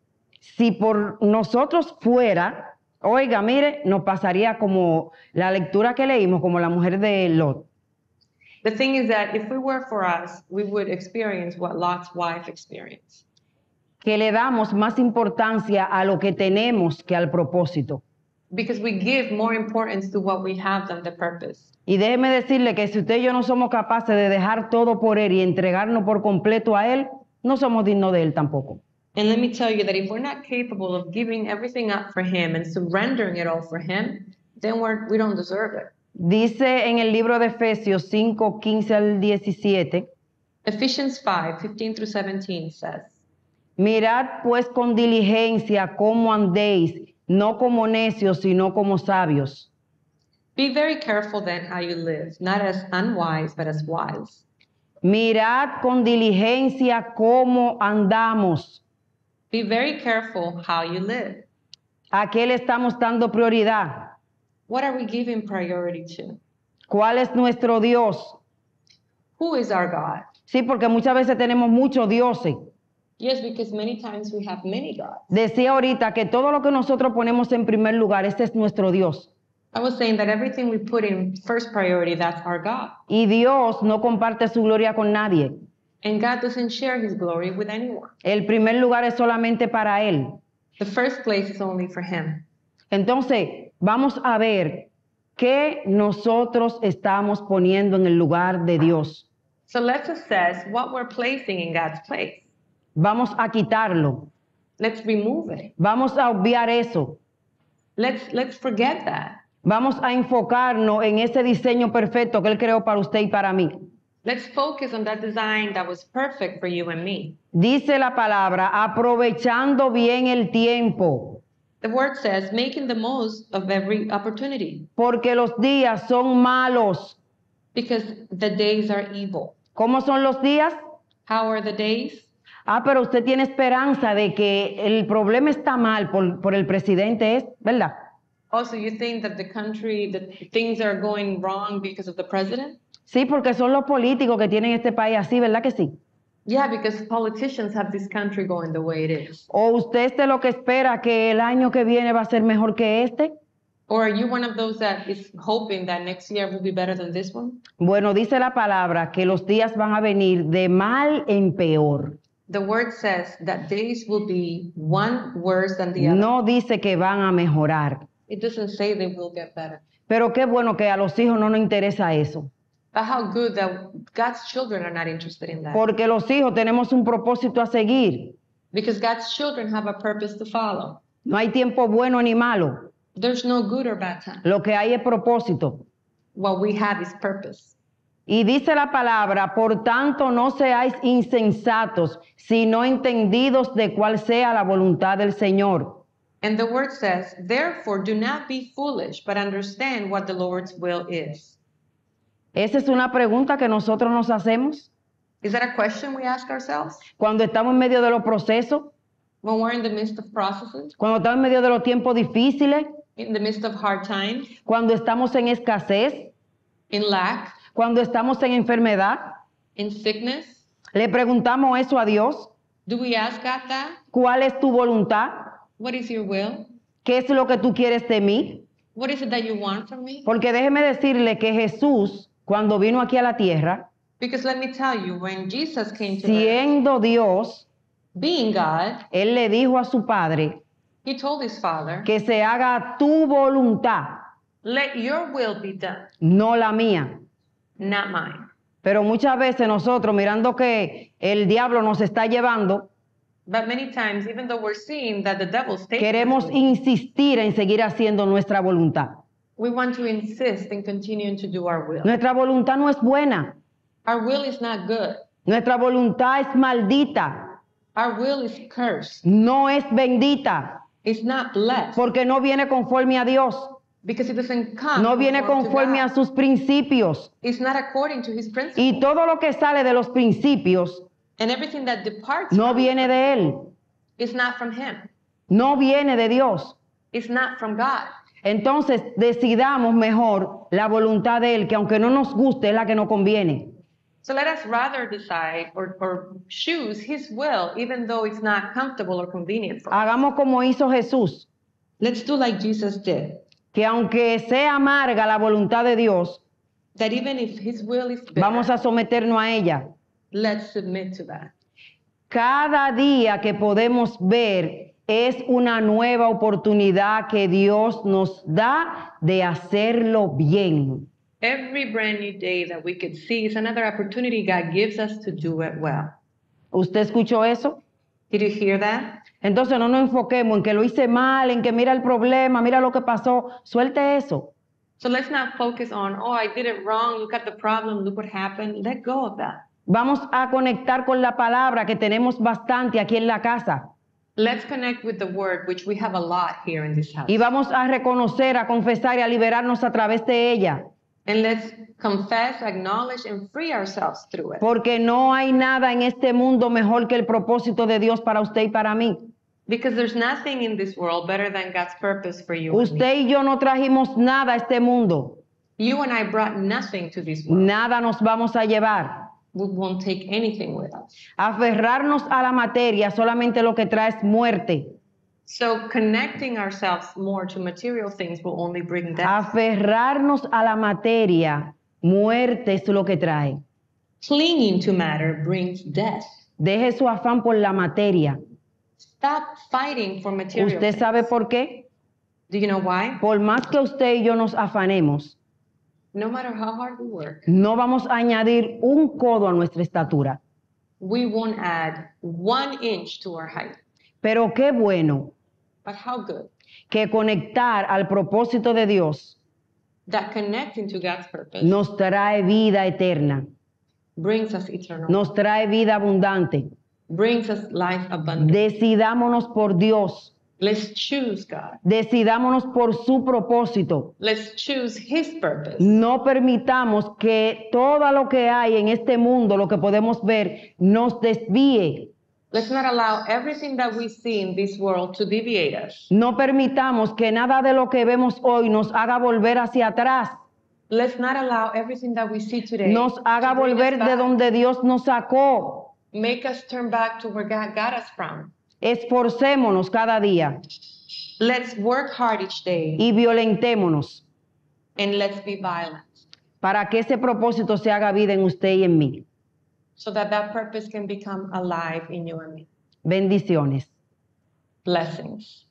si por nosotros fuera, oiga, mire, nos pasaría como la lectura que leímos, como la mujer de Lot. The thing is that if we were for us, we would experience what Lot's wife experienced. Que le damos más importancia a lo que tenemos que al propósito. Because we give more importance to what we have than the purpose. Y déjeme decirle que si usted y yo no somos capaces de dejar todo por Él y entregarnos por completo a Él, no somos dignos de Él tampoco. And let me tell you that if we're not capable of giving everything up for Him and surrendering it all for Him, then we're, we don't deserve it. Dice en el libro de Efesios cinco, quince al diecisiete, Ephesians five, fifteen through seventeen says, mirad pues con diligencia cómo andéis, no como necios, sino como sabios. be very careful then how you live, not as unwise, but as wise. Mirad con diligencia cómo andamos. Be very careful how you live. ¿A qué le estamos dando prioridad? What are we giving priority to? ¿Cuál es nuestro Dios? Who is our God? Sí, porque muchas veces tenemos muchos dioses. Yes, because many times we have many gods. Decía ahorita que todo lo que nosotros ponemos en primer lugar, ese es nuestro Dios. I was saying that everything we put in first priority, that's our God. Y Dios no comparte su gloria con nadie. And God doesn't share His glory with anyone. El primer lugar es solamente para Él. The first place is only for Him. Entonces, vamos a ver qué nosotros estamos poniendo en el lugar de Dios. So let's assess what we're placing in God's place. Vamos a quitarlo. Let's remove it. Vamos a obviar eso. Let's let's forget that. Vamos a enfocarnos en ese diseño perfecto que Él creó para usted y para mí. Let's focus on that design that was perfect for you and me. Dice la palabra, aprovechando bien el tiempo, The word says, making the most of every opportunity, porque los días son malos. because the days are evil. ¿Cómo son los días? How are the days? Ah, pero usted tiene esperanza de que el problema está mal por, por el presidente, ¿es verdad? Also, you think that the country, that things are going wrong because of the president? Sí, porque son los políticos que tienen este país así, ¿verdad que sí? Yeah, because politicians have this country going the way it is. ¿O usted es de lo que espera que el año que viene va a ser mejor que este? Or are you one of those that is hoping that next year will be better than this one? Bueno, dice la palabra que los días van a venir de mal en peor. The word says that days will be one worse than the other. No dice que van a mejorar. It doesn't say they will get better. Pero qué bueno que a los hijos no nos interesa eso. But how good that God's children are not interested in that. Porque los hijos tenemos un propósito a seguir. Because God's children have a purpose to follow. No hay tiempo bueno ni malo. There's no good or bad time. Lo que hay es propósito. What we have is purpose. Y dice la palabra, por tanto no seáis insensatos, sino entendidos de cuál sea la voluntad del Señor. And the word says, therefore do not be foolish, but understand what the Lord's will is. Esa es una pregunta que nosotros nos hacemos Is that a question we ask ourselves? cuando estamos en medio de los procesos, When we're in the midst of processes, cuando estamos en medio de los tiempos difíciles, in the midst of hard times, cuando estamos en escasez, in lack, cuando estamos en enfermedad. in sickness? Le preguntamos eso a Dios. Do we ask God that? ¿Cuál es tu voluntad? What is your will? ¿Qué es lo que tú quieres de mí? What is it that you want from me? Porque déjeme decirle que Jesús, cuando vino aquí a la tierra, Because let me tell you, when Jesus came to earth, siendo Dios, being God, Él le dijo a su Padre he told his Father, que se haga tu voluntad, let your will be done, no la mía. not mine. Pero muchas veces nosotros, mirando que el diablo nos está llevando, But many times, even though we're seeing that the devil's taking queremos us, insistir en seguir haciendo nuestra voluntad. we want to insist in continuing to do our will. Nuestra voluntad no es buena. Our will is not good. Nuestra voluntad es maldita. Our will is cursed. No es bendita. It's not blessed Porque no viene conforme a Dios. because it doesn't come. No viene conform to conforme a God. sus principios. It's not according to his principles. Y todo lo que sale de los principios And everything that departs no from viene de Él. is not from him. No viene de Dios. It's not from God. Entonces decidamos mejor la voluntad de Él, que aunque no nos guste es la que nos conviene. So let us rather decide or, or choose his will, even though it's not comfortable or convenient for us. Hagamos como hizo Jesús, Let's do like Jesus did. que aunque sea amarga la voluntad de Dios, That even if his will is better, vamos a someternos a ella. let's submit to that. Cada día que podemos ver es una nueva oportunidad que Dios nos da de hacerlo bien. Every brand new day that we could see is another opportunity God gives us to do it well. ¿Usted escuchó eso? Did you hear that? Entonces no nos enfoquemos en que lo hice mal, en que mira el problema, mira lo que pasó. Suelte eso. So let's not focus on, oh, I did it wrong. Look at the problem. Look what happened. Let go of that. Vamos a conectar con la palabra que tenemos bastante aquí en la casa. Let's connect with the word, which we have a lot here in this house. Y vamos a reconocer, a confesar y a liberarnos a través de ella. And let's confess, acknowledge, and free ourselves through it. Porque no hay nada en este mundo mejor que el propósito de Dios para usted y para mí. Because there's nothing in this world better than God's purpose for you and me. Usted y yo no trajimos nada a este mundo. You and I brought nothing to this world. Nada nos vamos a llevar. We won't take anything with us. Aferrarnos a la materia solamente lo que trae es muerte. So connecting ourselves more to material things will only bring death. Aferrarnos a la materia, muerte es lo que trae. Clinging to matter brings death. Deje su afán por la materia. Stop fighting for material ¿Usted things. sabe por qué? Do you know why? Por más que usted y yo nos afanemos, No matter how hard we work, no vamos a añadir un codo a nuestra estatura. we won't add one inch to our height. Pero qué bueno But how good que conectar al propósito de Dios that connecting to God's purpose nos trae vida eterna, brings us eternal, nos trae vida abundante. brings us life abundant. Decidámonos por Dios, Let's choose God. decidámonos por su propósito. Let's choose his purpose. No permitamos que todo lo que hay en este mundo, lo que podemos ver, nos desvíe. Let's not allow everything that we see in this world to deviate us. No permitamos que nada de lo que vemos hoy nos haga volver hacia atrás. Let's not allow everything that we see today nos haga to bring us volver de back. donde Dios nos sacó. Make us turn back to where God got us from. Esforcémonos cada día Let's work hard each day y violentémonos and let's be violent para que ese propósito se haga vida en usted y en mí. so that that purpose can become alive in you and me. Bendiciones. Blessings.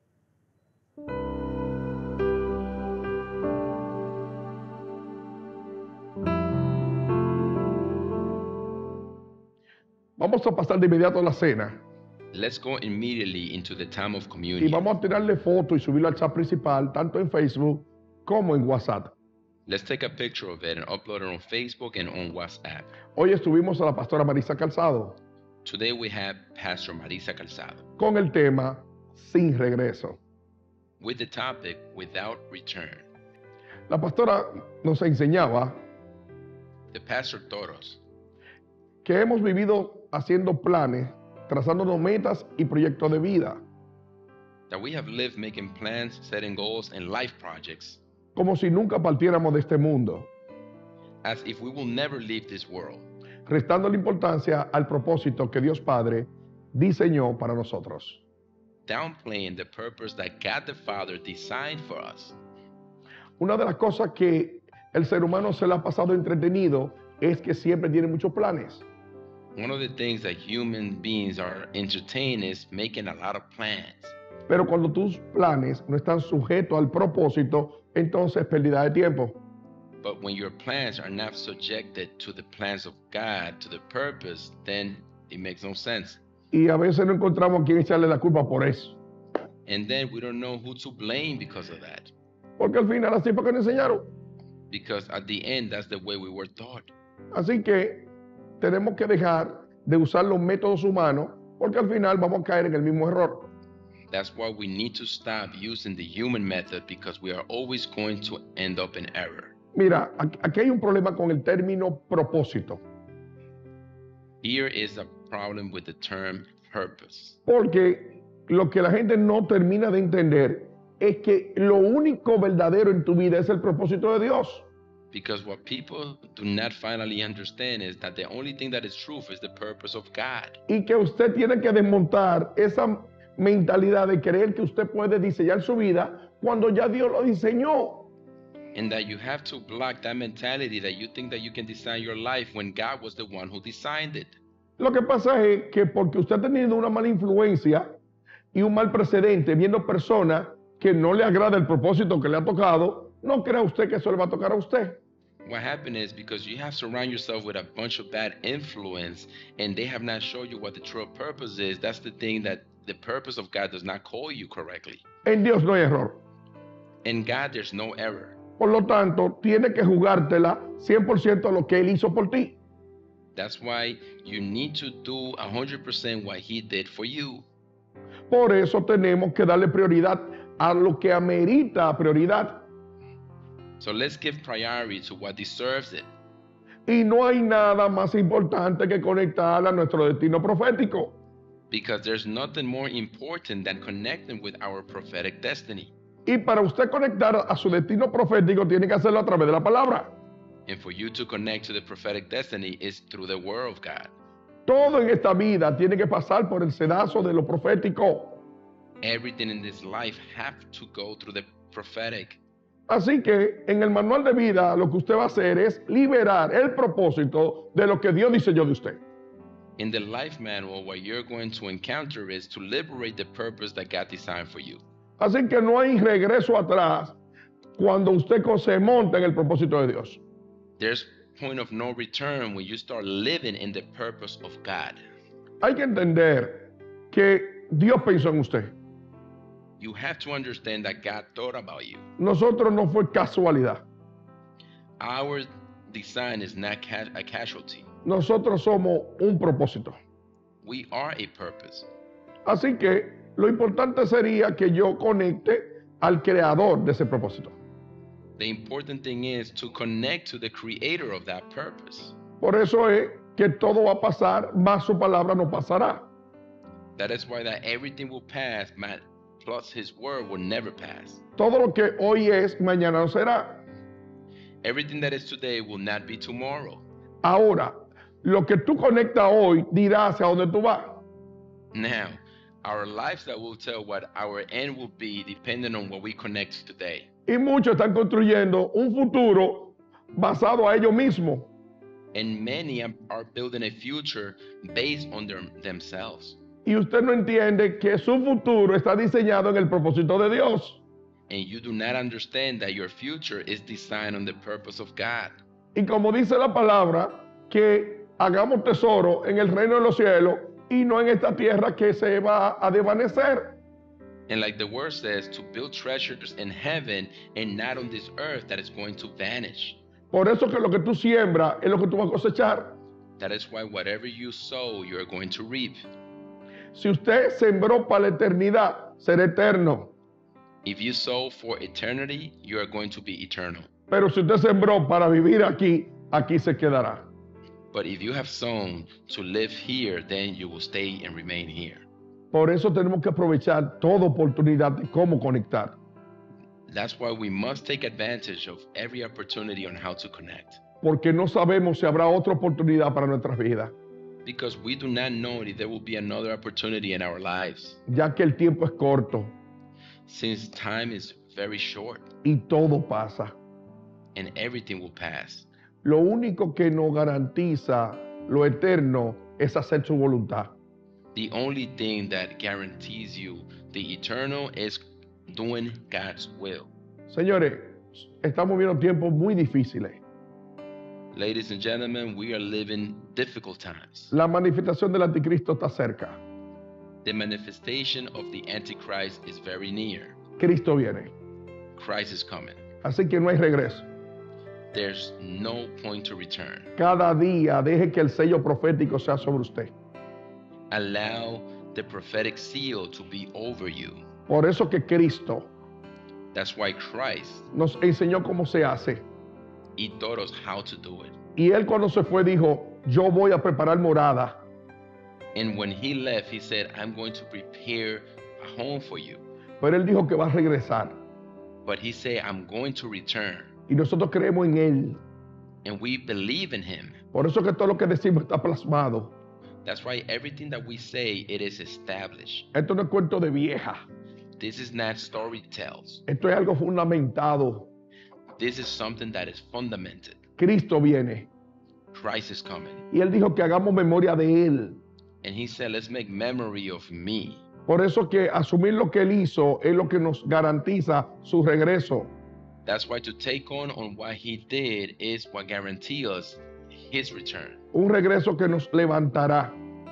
Vamos a pasar de inmediato a la cena Let's go immediately into the time of y communion. vamos a tirarle foto y subirlo al chat principal, tanto en Facebook como en WhatsApp. Let's take a picture of it and upload it on Facebook and on WhatsApp. Hoy estuvimos a la pastora Marisa Calzado Today we have Pastor Marisa Calzado con el tema Sin Regreso. with the topic Without Return. La pastora nos enseñaba The pastor taught us que hemos vivido haciendo planes, trazándonos metas y proyectos de vida, that we have lived making plans, setting goals, and life projects como si nunca partiéramos de este mundo, as if we will never leave this world, restando la importancia al propósito que Dios Padre diseñó para nosotros. downplaying the purpose that God the Father designed for us. Una de las cosas que el ser humano se le ha pasado entretenido es que siempre tiene muchos planes. One of the things that human beings are entertained is making a lot of plans. Pero cuando tus planes no están sujetos al propósito, entonces es pérdida de tiempo. But when your plans are not subjected to the plans of God, to the purpose, then it makes no sense. Y a veces no encontramos a quién echarle la culpa por eso. And then we don't know who to blame because of that. Porque al final así fue que nos enseñaron. Because at the end, that's the way we were taught. Así que tenemos que dejar de usar los métodos humanos porque al final vamos a caer en el mismo error. That's why we need to stop using the human method because we are always going to end up in error. Mira, aquí aquí hay un problema con el término propósito. Here is a problem with the term purpose. Porque lo que la gente no termina de entender es que lo único verdadero en tu vida es el propósito de Dios. Because what people do not finally understand is that the only thing that is truth is the purpose of God. Y que usted tiene que desmontar esa mentalidad de creer que usted puede diseñar su vida cuando ya Dios lo diseñó. And that you have to block that mentality that you think that you can design your life when God was the one who designed it. Lo que pasa es que porque usted ha tenido una mala influencia y un mal precedente viendo personas que no le agrada el propósito que le ha tocado, no crea usted que eso le va a tocar a usted. What happened is because you have surrounded yourself with a bunch of bad influence and they have not shown you what the true purpose is, that's the thing that the purpose of God does not call you correctly. En Dios no hay error. In God, there's no error. Por lo tanto, tiene que jugártela cien por ciento a lo que Él hizo por ti. That's why you need to do one hundred percent what He did for you. Por eso tenemos que darle prioridad a lo que amerita prioridad. So let's give priority to what deserves it. Y no hay nada más importante que conectar a nuestro destino profético. Because there's nothing more important than connecting with our prophetic destiny. Y para usted conectar a su destino profético, tiene que hacerlo a través de la palabra. And for you to connect to the prophetic destiny is through the Word of God. Todo en esta vida tiene que pasar por el sedazo de lo profético. Everything in this life have to go through the prophetic. Así que en el manual de vida lo que usted va a hacer es liberar el propósito de lo que Dios diseñó de usted. In the life manual, what you're going to encounter is to liberate the purpose that God designed for you. Así que no hay regreso atrás cuando usted se monta en el propósito de Dios. There's point of no return when you start living in the purpose of God. Hay que entender que Dios pensó en usted. You have to understand that God thought about you. Nosotros no fue casualidad. Our design is not ca- a casualty. Nosotros somos un propósito. We are a purpose. Así que lo importante sería que yo conecte al creador de ese propósito. The important thing is to connect to the creator of that purpose. Por eso es que todo va a pasar, más su palabra no pasará. That is why that everything will pass, man, plus his word will never pass. Todo lo que hoy es, mañana no será. Everything that is today will not be tomorrow. Ahora, lo que tú conectas hoy dirá hacia dónde tú vas. Now, our lives that will tell what our end will be depending on what we connect today. Y muchos están construyendo un futuro basado a ellos mismos. And many am- are building a future based on their, themselves. Y usted no entiende que su futuro está diseñado en el propósito de Dios. And you do not understand that your future is designed on the purpose of God. Y como dice la palabra, que hagamos tesoro en el reino de los cielos y no en esta tierra que se va a desvanecer. And like the word says, to build treasures in heaven and not on this earth that is going to vanish. Por eso que lo que tú siembras es lo que tú vas a cosechar. That is why whatever you sow, you are going to reap. Si usted sembró para la eternidad, será eterno. If you sow for eternity, you are going to be eternal. Pero si usted sembró para vivir aquí, aquí se quedará. But if you have sown to live here, then you will stay and remain here. Por eso tenemos que aprovechar toda oportunidad de cómo conectar. That's why we must take advantage of every opportunity on how to connect. Porque no sabemos si habrá otra oportunidad para nuestras vidas, Because we do not know if there will be another opportunity in our lives, ya que el tiempo es corto since time is very short y todo pasa. and everything will pass. Lo único que nos garantiza lo eterno es hacer su voluntad. The only thing that guarantees you the eternal is doing God's will. Señores, estamos viviendo tiempos muy difíciles. Ladies and gentlemen, we are living difficult times. La manifestación del anticristo está cerca. The manifestation of the Antichrist is very near. Cristo viene. Christ is coming. Así que no hay regreso. There's no point to return. Cada día deje que el sello profético sea sobre usted. Allow the prophetic seal to be over you. Por eso que Cristo That's why Christ, nos enseñó cómo se hace. he taught us how to do it. Y él cuando se fue dijo, yo voy a preparar morada. And when he left, he said, I'm going to prepare a home for you. Pero él dijo que va a regresar. But he said, I'm going to return. Y nosotros creemos en él. And we believe in him. Por eso que todo lo que decimos está plasmado. That's why everything that we say, it is established. Esto no es cuento de vieja. This is not story tells. Esto es algo fundamentado. This is something that is fundamented. Cristo viene. Christ is coming. Y él dijo que hagamos memoria de él. And he said, let's make memory of me. Por eso que asumir lo que él hizo es lo que nos garantiza su regreso. That's why to take on on what he did is what guarantees us his return. Un regreso que nos levantará.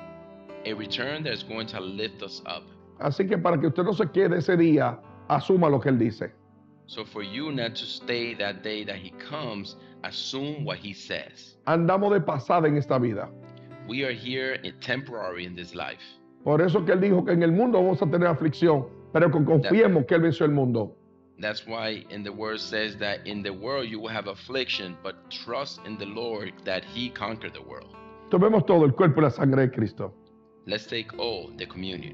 A return that is going to lift us up. Así que para que usted no se quede ese día, asuma lo que él dice. So for you not to stay that day that he comes, assume what he says. Andamos de pasada en esta vida. We are here in temporary in this life. Por eso que él dijo que en el mundo vamos a tener aflicción, pero que confiemos que él venció el mundo. That's why in the word says that in the world you will have affliction, but trust in the Lord that he conquered the world. Tomemos todo el cuerpo y la sangre de Cristo. Let's take all the communion.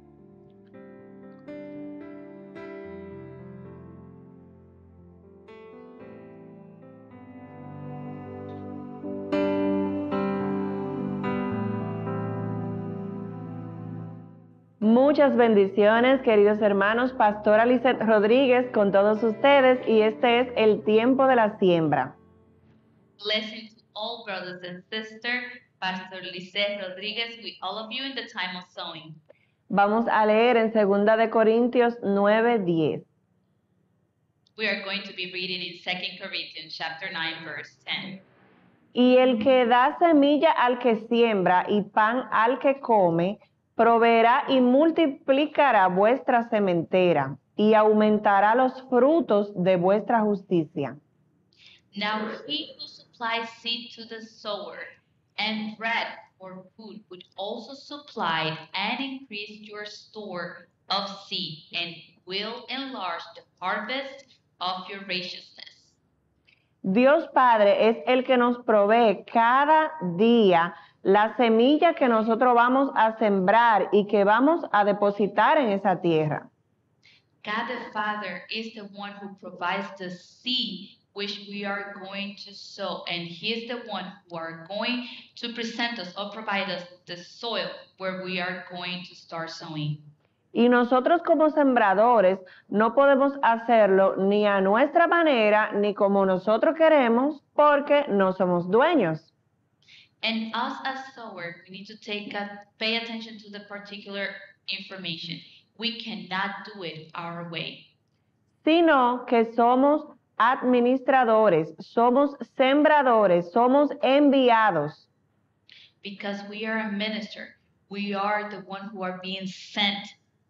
Muchas bendiciones, queridos hermanos. Pastora Lizeth Rodríguez con todos ustedes y este es el tiempo de la siembra. Blessing to all brothers and sisters. Pastor Lizeth Rodríguez with all of you in the time of sowing. Vamos a leer en segunda de Corintios nueve diez. We are going to be reading in Second Corinthians chapter nine, verse ten. Y el que da semilla al que siembra y pan al que come, proveerá y multiplicará vuestra sementera y aumentará los frutos de vuestra justicia. Now he who supplies seed to the sower and bread for food would also supply and increase your store of seed and will enlarge the harvest of your righteousness. Dios Padre es el que nos provee cada día la semilla que nosotros vamos a sembrar y que vamos a depositar en esa tierra. God the Father is the one who provides the seed which we are going to sow. And he is the one who are going to present us or provide us the soil where we are going to start sowing. Y nosotros como sembradores no podemos hacerlo ni a nuestra manera ni como nosotros queremos porque no somos dueños. And us as sower, we need to take a, pay attention to the particular information. We cannot do it our way. Sino que somos administradores, somos sembradores, somos enviados. Because we are a minister. We are the one who are being sent.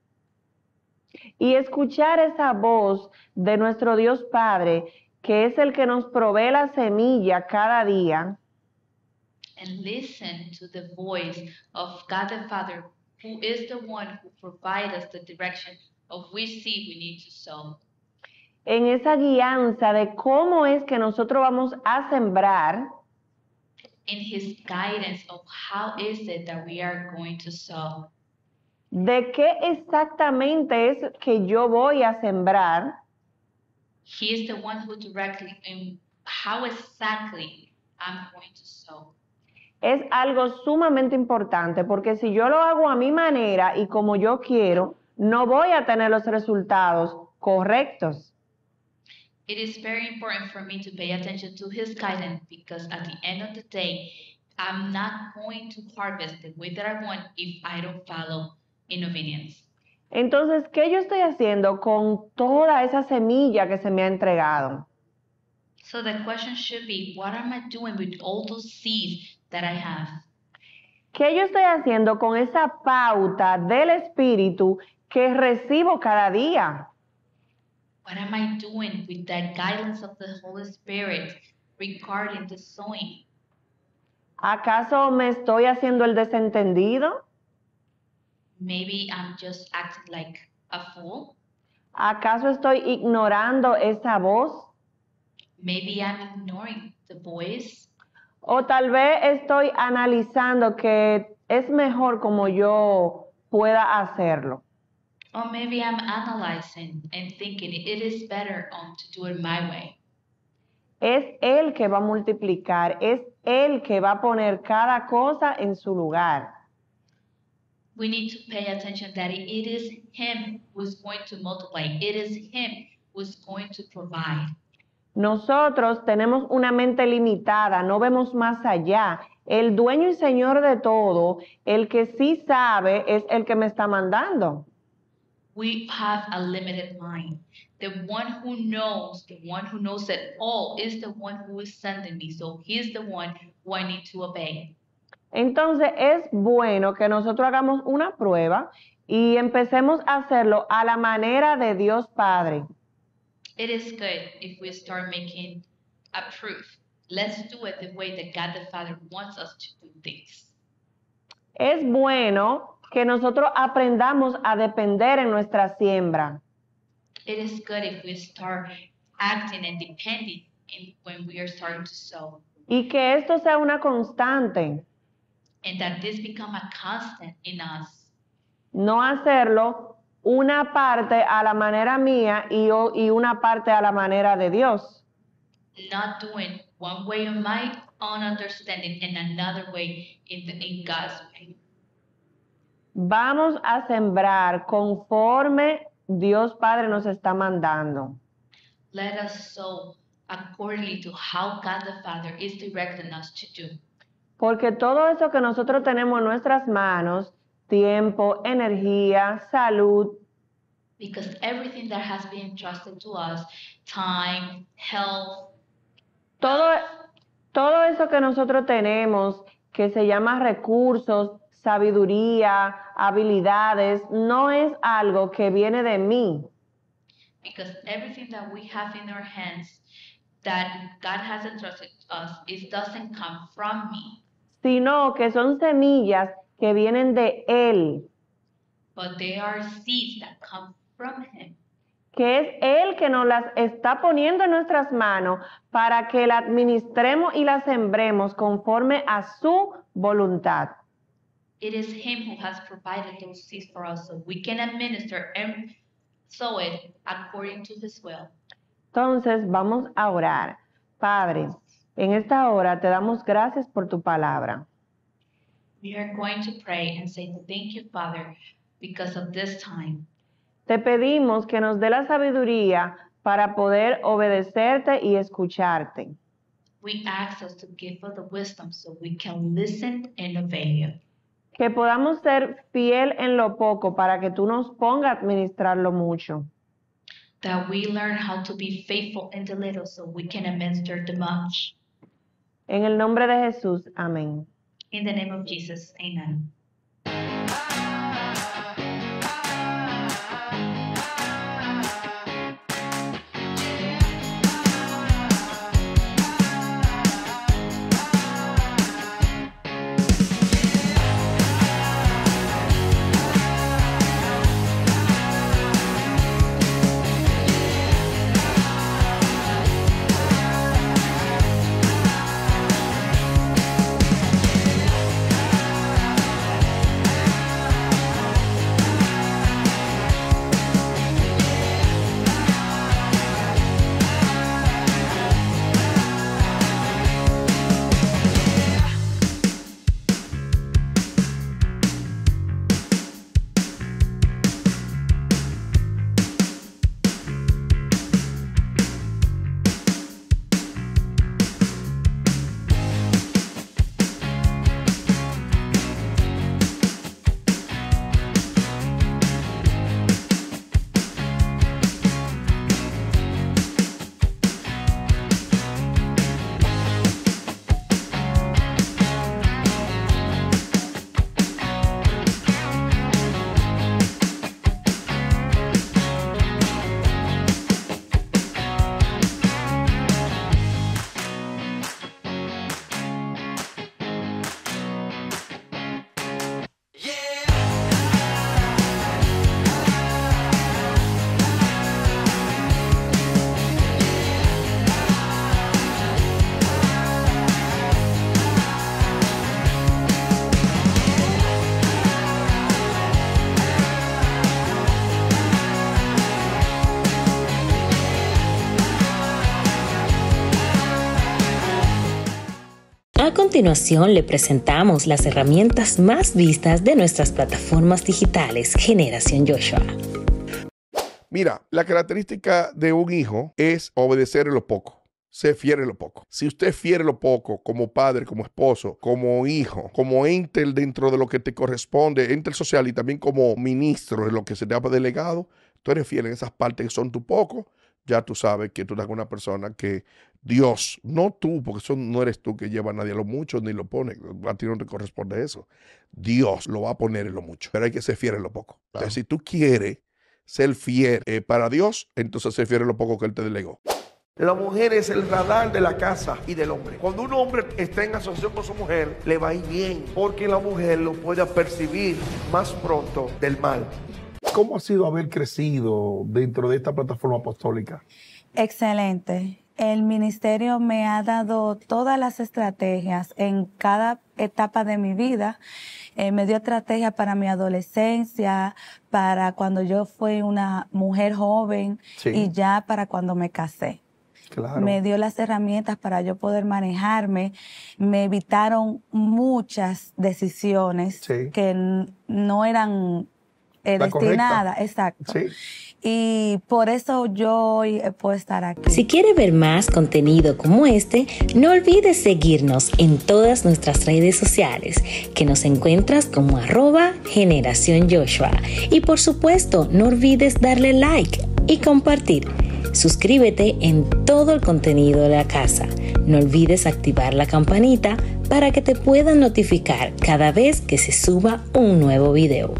Y escuchar esa voz de nuestro Dios Padre, que es el que nos provee la semilla cada día, And listen to the voice of God the Father, who is the one who provides us the direction of which seed we need to sow. en esa guianza de cómo es que nosotros vamos a sembrar, In his guidance of how is it that we are going to sow. de qué exactamente es que yo voy a sembrar, He is the one who directly, and how exactly I'm going to sow. es algo sumamente importante, porque si yo lo hago a mi manera y como yo quiero, no voy a tener los resultados correctos. It is very important for me to pay attention to his guidance because at the end of the day, I'm not going to harvest the way that I want if I don't follow in obedience. Entonces, ¿qué yo estoy haciendo con toda esa semilla que se me ha entregado? So the question should be, what am I doing with all those seeds that I have? ¿Qué yo estoy haciendo con esa pauta del Espíritu que recibo cada día? What am I doing with that guidance of the Holy Spirit regarding the sowing? ¿Acaso me estoy haciendo el desentendido? Maybe I'm just acting like a fool. ¿Acaso estoy ignorando esa voz? Maybe I'm ignoring the voice. O tal vez estoy analizando que es mejor como yo pueda hacerlo. Or maybe I'm analyzing and thinking it is better um, to do it my way. Es Él que va a multiplicar, es Él que va a poner cada cosa en su lugar. We need to pay attention that it is Him who's going to multiply. It is Him who's going to provide. Nosotros tenemos una mente limitada, no vemos más allá. El dueño y señor de todo, el que sí sabe, es el que me está mandando. We have a limited mind. The one who knows, the one who knows it all is the one who is sending me. So He's the one who I need to obey. Entonces es bueno que nosotros hagamos una prueba y empecemos a hacerlo a la manera de Dios Padre. It is good if we start making a proof. Let's do it the way that God the Father wants us to do things. Es bueno que nosotros aprendamos a depender en nuestra siembra. It is good if we start acting and depending in when we are starting to sow. Y que esto sea una constante. And that this become a constant in us. No hacerlo una parte a la manera mía y, o- y una parte a la manera de Dios. Not doing one way in my own understanding and another way in, the, in God's way. Vamos a sembrar conforme Dios Padre nos está mandando. Let us sow accordingly to how God the Father is directing us to do. Porque todo eso que nosotros tenemos en nuestras manos, tiempo, energía, salud, Because everything that has been entrusted to us, time, health, todo, todo eso que nosotros tenemos, que se llama recursos, sabiduría, habilidades, no es algo que viene de mí, because everything that we have in our hands that God has entrusted to us, it doesn't come from me, sino que son semillas que vienen de Él, but they are seeds that come from Him. que es Él que nos las está poniendo en nuestras manos para que la administremos y la sembremos conforme a su voluntad. It is Him who has provided those seeds for us so we can administer and sow it according to His will. Entonces vamos a orar. Padre, en esta hora te damos gracias por tu palabra. We are going to pray and say thank you, Father, because of this time. Te pedimos que nos dé la sabiduría para poder obedecerte y escucharte. We ask us to give us the wisdom so we can listen and obey you. Que podamos ser fiel en lo poco para que tú nos pongas a administrar lo mucho. That we learn how to be faithful in the little so we can administer the much. En el nombre de Jesús, amén. In the name of Jesus, amen. A continuación le presentamos las herramientas más vistas de nuestras plataformas digitales Generación Joshua. Mira, la característica de un hijo es obedecer en lo poco. Sé fiel en lo poco. Si usted es fiel en lo poco, como padre, como esposo, como hijo, como ente dentro de lo que te corresponde, ente social y también como ministro en lo que se te ha delegado, tú eres fiel en esas partes que son tu poco, ya tú sabes que tú eres una persona que Dios, no tú, porque eso no eres tú que lleva a nadie a lo mucho ni lo pone, a ti no te corresponde eso. Dios lo va a poner en lo mucho, pero hay que ser fiel en lo poco. Claro. Entonces, si tú quieres ser fiel eh, para Dios, entonces ser fiel en lo poco que Él te delegó. La mujer es el radar de la casa y del hombre. Cuando un hombre está en asociación con su mujer, le va a ir bien, porque la mujer lo puede percibir más pronto del mal. ¿Cómo ha sido haber crecido dentro de esta plataforma apostólica? Excelente. El ministerio me ha dado todas las estrategias en cada etapa de mi vida. Eh, me dio estrategias para mi adolescencia, para cuando yo fui una mujer joven, sí, y ya para cuando me casé. Claro. Me dio las herramientas para yo poder manejarme. Me evitaron muchas decisiones, sí, que no eran eh, destinadas. Exacto. Sí. Y por eso yo hoy puedo estar aquí. Si quiere ver más contenido como este, no olvides seguirnos en todas nuestras redes sociales, que nos encuentras como arroba Generación Joshua. Y por supuesto, no olvides darle like y compartir. Suscríbete en todo el contenido de la casa. No olvides activar la campanita para que te puedan notificar cada vez que se suba un nuevo video.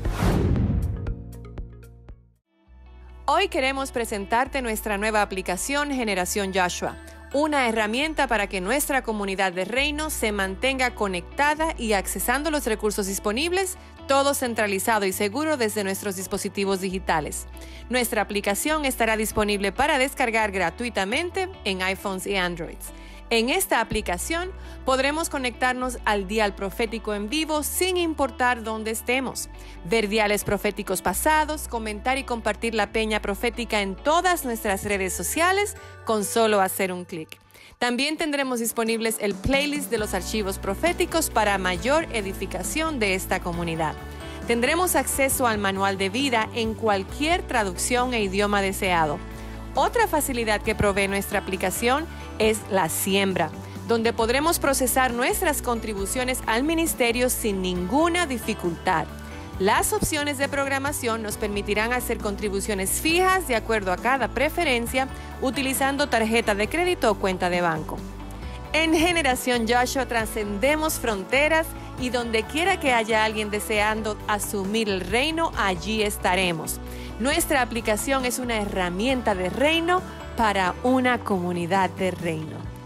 Hoy queremos presentarte nuestra nueva aplicación Generación Joshua, una herramienta para que nuestra comunidad de reino se mantenga conectada y accesando los recursos disponibles, todo centralizado y seguro desde nuestros dispositivos digitales. Nuestra aplicación estará disponible para descargar gratuitamente en iPhones y Androids. En esta aplicación podremos conectarnos al dial profético en vivo sin importar dónde estemos, ver diales proféticos pasados, comentar y compartir la peña profética en todas nuestras redes sociales con solo hacer un clic. También tendremos disponibles el playlist de los archivos proféticos para mayor edificación de esta comunidad. Tendremos acceso al manual de vida en cualquier traducción e idioma deseado. Otra facilidad que provee nuestra aplicación es la siembra, donde podremos procesar nuestras contribuciones al ministerio sin ninguna dificultad. Las opciones de programación nos permitirán hacer contribuciones fijas de acuerdo a cada preferencia, utilizando tarjeta de crédito o cuenta de banco. En Generación Joshua trascendemos fronteras y donde quiera que haya alguien deseando asumir el reino, allí estaremos. Nuestra aplicación es una herramienta de reino para una comunidad de reino.